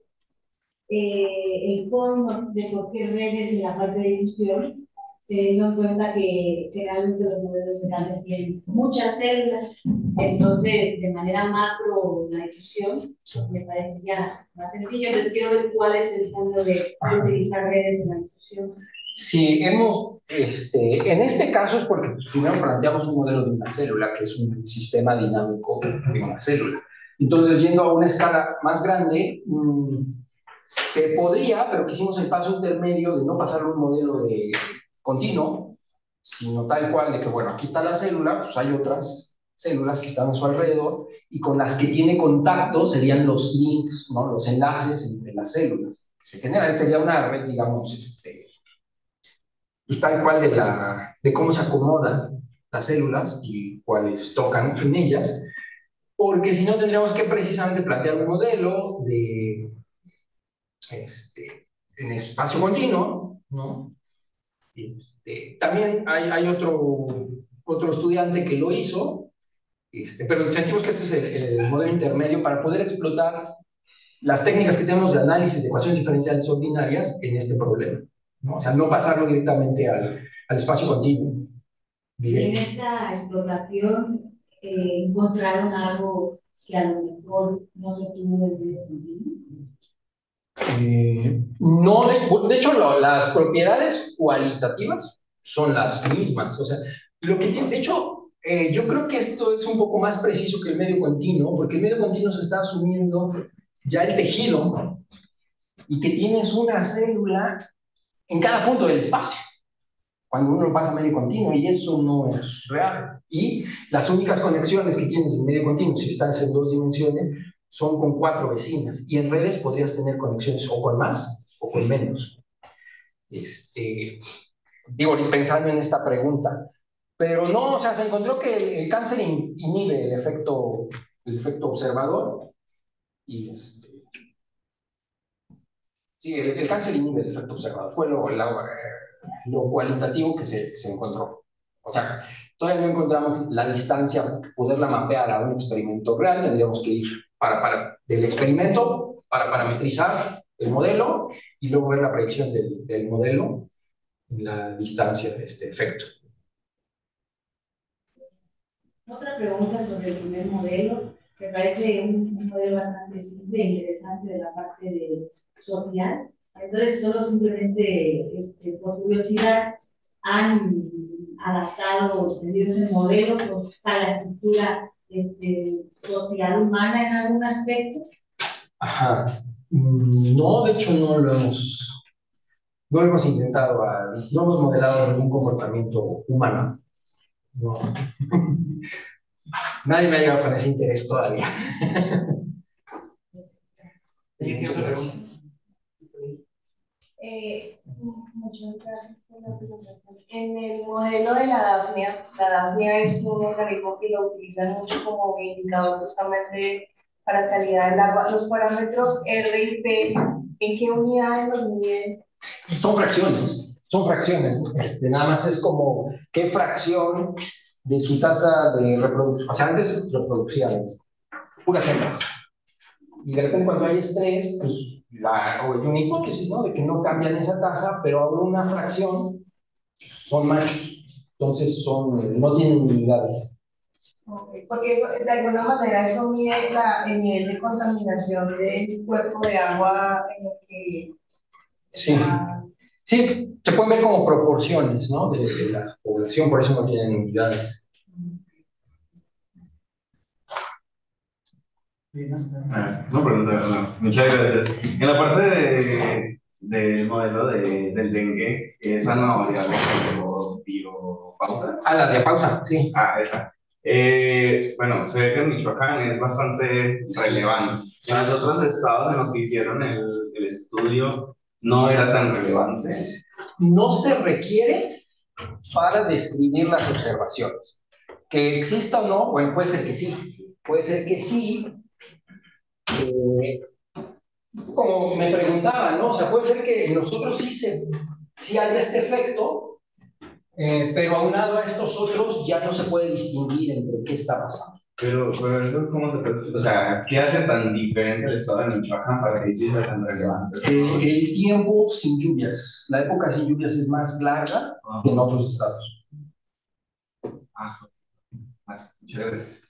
el fondo de por qué redes en la parte de difusión, teniendo en cuenta que realmente los modelos de cáncer tienen muchas células, entonces de manera macro la difusión me parecería más sencillo. Entonces quiero ver cuál es el fondo de utilizar redes en la difusión. Sí, en este caso es porque pues, primero planteamos un modelo de una célula, que es un sistema dinámico de una célula. Entonces, yendo a una escala más grande, se podría, pero quisimos el paso intermedio de no pasarlo a un modelo de continuo, sino tal cual de que, bueno, aquí está la célula, pues hay otras células que están a su alrededor y con las que tiene contacto serían los links, ¿no? Los enlaces entre las células. Se genera, sería una red, digamos, pues tal cual de cómo se acomodan las células y cuáles tocan en ellas, porque si no tendríamos que precisamente plantear un modelo en espacio continuo, ¿no? También hay otro estudiante que lo hizo, pero sentimos que este es el modelo intermedio para poder explotar las técnicas que tenemos de análisis de ecuaciones diferenciales ordinarias en este problema, ¿no? O sea, no pasarlo directamente al espacio continuo. Y en esta explotación encontraron algo que a lo mejor no se obtuvo el medio continuo? No, de hecho, las propiedades cualitativas son las mismas. O sea, lo que tiene, de hecho, yo creo que esto es un poco más preciso que el medio continuo, porque el medio continuo se está asumiendo ya el tejido y que tienes una célula en cada punto del espacio, cuando uno pasa a medio continuo, y eso no es real. Y las únicas conexiones que tienes en medio continuo, si estás en 2 dimensiones, son con 4 vecinas, y en redes podrías tener conexiones o con más o con menos. Digo, pensando en esta pregunta, pero no, o sea, se encontró que el cáncer inhibe el efecto observador, y sí, el cáncer inhibe el efecto observador, fue lo cualitativo que se encontró. O sea, todavía no encontramos la distancia, poderla mapear a un experimento real. Tendríamos que ir del experimento para parametrizar el modelo y luego ver la predicción del modelo en la distancia de este efecto. Otra pregunta sobre el primer modelo, que parece un modelo bastante simple e interesante de la parte social. Entonces, solo simplemente por curiosidad han adaptado o extendido ese modelo para la estructura social humana en algún aspecto. Ajá. No, de hecho no hemos intentado, no hemos modelado ningún comportamiento humano. No. Nadie me ha llegado con ese interés todavía. Muchas gracias por la presentación. En el modelo de la Daphnia es un organismo que lo utilizan mucho como indicador justamente para calidad del agua. Los parámetros R y P, ¿en qué unidades los miden? Son fracciones, nada más es como qué fracción de su tasa de reproducción. O sea, antes reproducían puras hembras. Y de repente cuando hay estrés, pues hay una hipótesis, ¿no? De que no cambian esa tasa, pero ahora una fracción son machos. Entonces no tienen unidades. Okay, porque eso, de alguna manera eso mide el nivel de contaminación del cuerpo de agua en el que... Sí. Sí, se pueden ver como proporciones, ¿no? De la población, por eso no tienen unidades. No, pregunta, no. Muchas gracias. En la parte del modelo del dengue, esa nueva variable biopausa. Ah, la diapausa, sí. Ah, esa. Bueno, se ve que en Michoacán es bastante relevante. En los otros estados en los que hicieron el estudio no era tan relevante. No se requiere para describir las observaciones. Que exista o no, bueno, puede ser que sí. Puede ser que sí. Como me preguntaba, ¿no? O sea, puede ser que nosotros sí hay este efecto, pero aunado a estos otros ya no se puede distinguir entre qué está pasando. Pero eso, ¿cómo se puede? O sea, ¿qué hace tan diferente el estado de Michoacán para que sí sea tan relevante? El tiempo sin lluvias. La época sin lluvias es más larga que en otros estados. Muchas gracias.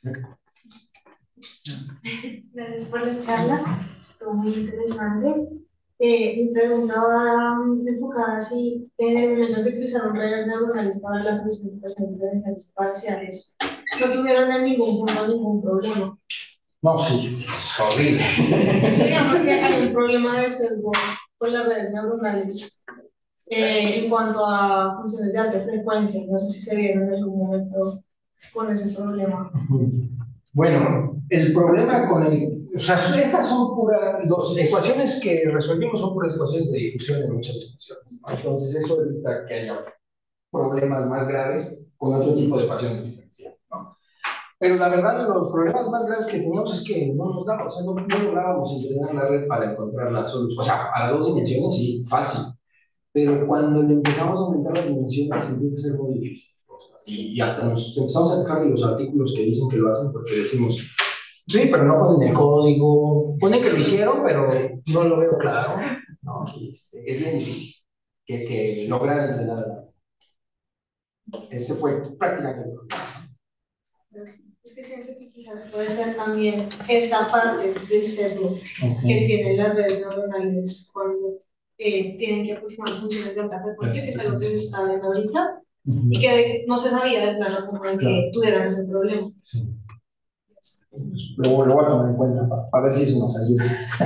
Gracias por la charla, fue muy interesante. Mi pregunta va enfocada así, en el momento que utilizaron redes neuronales para la solución de las diferenciales parciales, no tuvieron en ningún punto ningún problema. No, sí, es horrible. Digamos que hay un problema de sesgo con las redes neuronales en cuanto a funciones de alta frecuencia. No sé si se vieron en algún momento con ese problema. Bueno, el problema con o sea, estas son las ecuaciones que resolvimos son puras ecuaciones de difusión en muchas dimensiones, ¿no? Entonces eso evita que haya problemas más graves con otro tipo de ecuaciones diferenciales, ¿no? Pero la verdad, los problemas más graves que teníamos es que no nos daba, o sea, no lográbamos entrenar la red para encontrar la solución. O sea, a las 2 dimensiones sí, fácil. Pero cuando le empezamos a aumentar las dimensiones, empieza a ser muy difícil. Y hasta nos empezamos a quejar de los artículos que dicen que lo hacen porque decimos, sí, pero no ponen el código, ponen que lo hicieron, pero no lo veo claro, ¿no? Es bien difícil que lograr entrenar. Ese fue prácticamente el problema. Es que siento que quizás puede ser también esa parte del sesgo que tienen las redes neuronales cuando tienen que aproximar funciones de alta frecuencia, que es algo que se está viendo ahorita, y que no se sabía de plano como de que tuvieran ese problema. Sí. Lo voy a tomar en cuenta para ver si eso nos ayuda.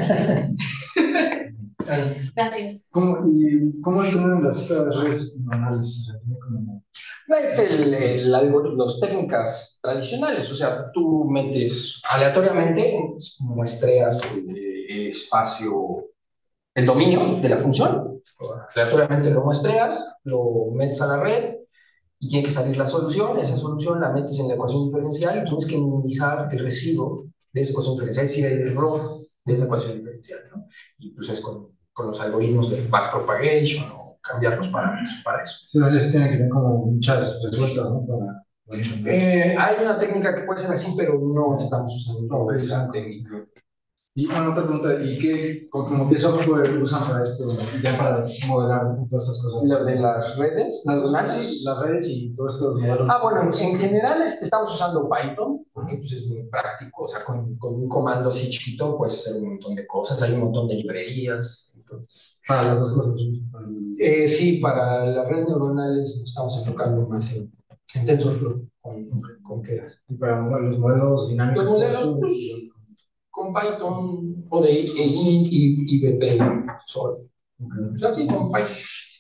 Gracias. ¿Cómo entrenan las redes neuronales? O sea, tiene como... Es las técnicas tradicionales, o sea, tú metes aleatoriamente, muestreas el espacio, el dominio de la función, aleatoriamente lo muestreas, lo metes a la red y tiene que salir la solución, esa solución la metes en la ecuación diferencial y tienes que minimizar el residuo de esa ecuación diferencial, es decir, el error de esa ecuación diferencial, ¿no? Y pues es con los algoritmos de backpropagation o cambiar los parámetros para eso. Sí, entonces tiene que tener como muchas respuestas, ¿no? Hay una técnica que puede ser así, pero no estamos usando esa técnica. Y otra pregunta, ¿qué software usan para esto, ya para modelar todas estas cosas? ¿Lo de las redes neuronales? Sí, las redes y todos estos modelos. Bueno, en general estamos usando Python, porque pues, es muy práctico, o sea, con un comando así chiquito puedes hacer un montón de cosas, hay un montón de librerías, entonces... Para las dos cosas. Sí, para las redes neuronales nos estamos enfocando más en TensorFlow, con Keras. Y para los modelos dinámicos. Los modelos, pues, con Python o de int y BP solo. O sea, sí, con Python.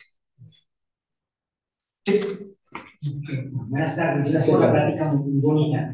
Sí. Buenas tardes, gracias por la plática muy bonita.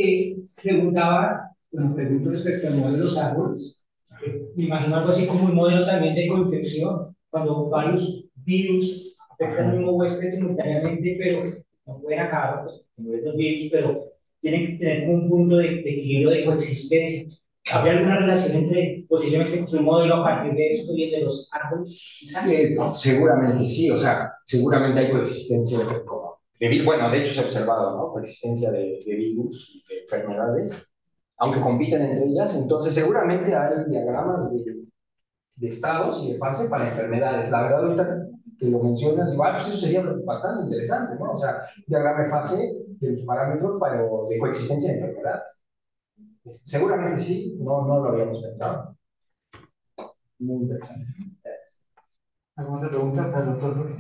Pregunto respecto al modelo de los árboles. Me imagino algo así como un modelo también de coinfección, cuando varios virus afectan al mismo huésped simultáneamente, pero no pueden acabar con los virus, pero tienen que tener un punto de equilibrio de coexistencia. ¿Habría alguna relación entre posiblemente un modelo a partir de esto y el de los árboles? Seguramente sí, o sea, seguramente hay coexistencia bueno, de hecho se ha observado, ¿no? Coexistencia de virus, de enfermedades, aunque compiten entre ellas, entonces seguramente hay diagramas de estados y de fase para enfermedades. La verdad, ahorita que lo mencionas, igual, pues eso sería bastante interesante, ¿no? O sea, diagrama de fase de los parámetros de coexistencia de enfermedades. Seguramente sí, no lo habíamos pensado. Muy interesante. Gracias. ¿Alguna pregunta para el doctor?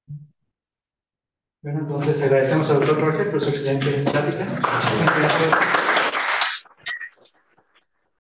Bueno, entonces agradecemos al doctor Roger por su excelente plática.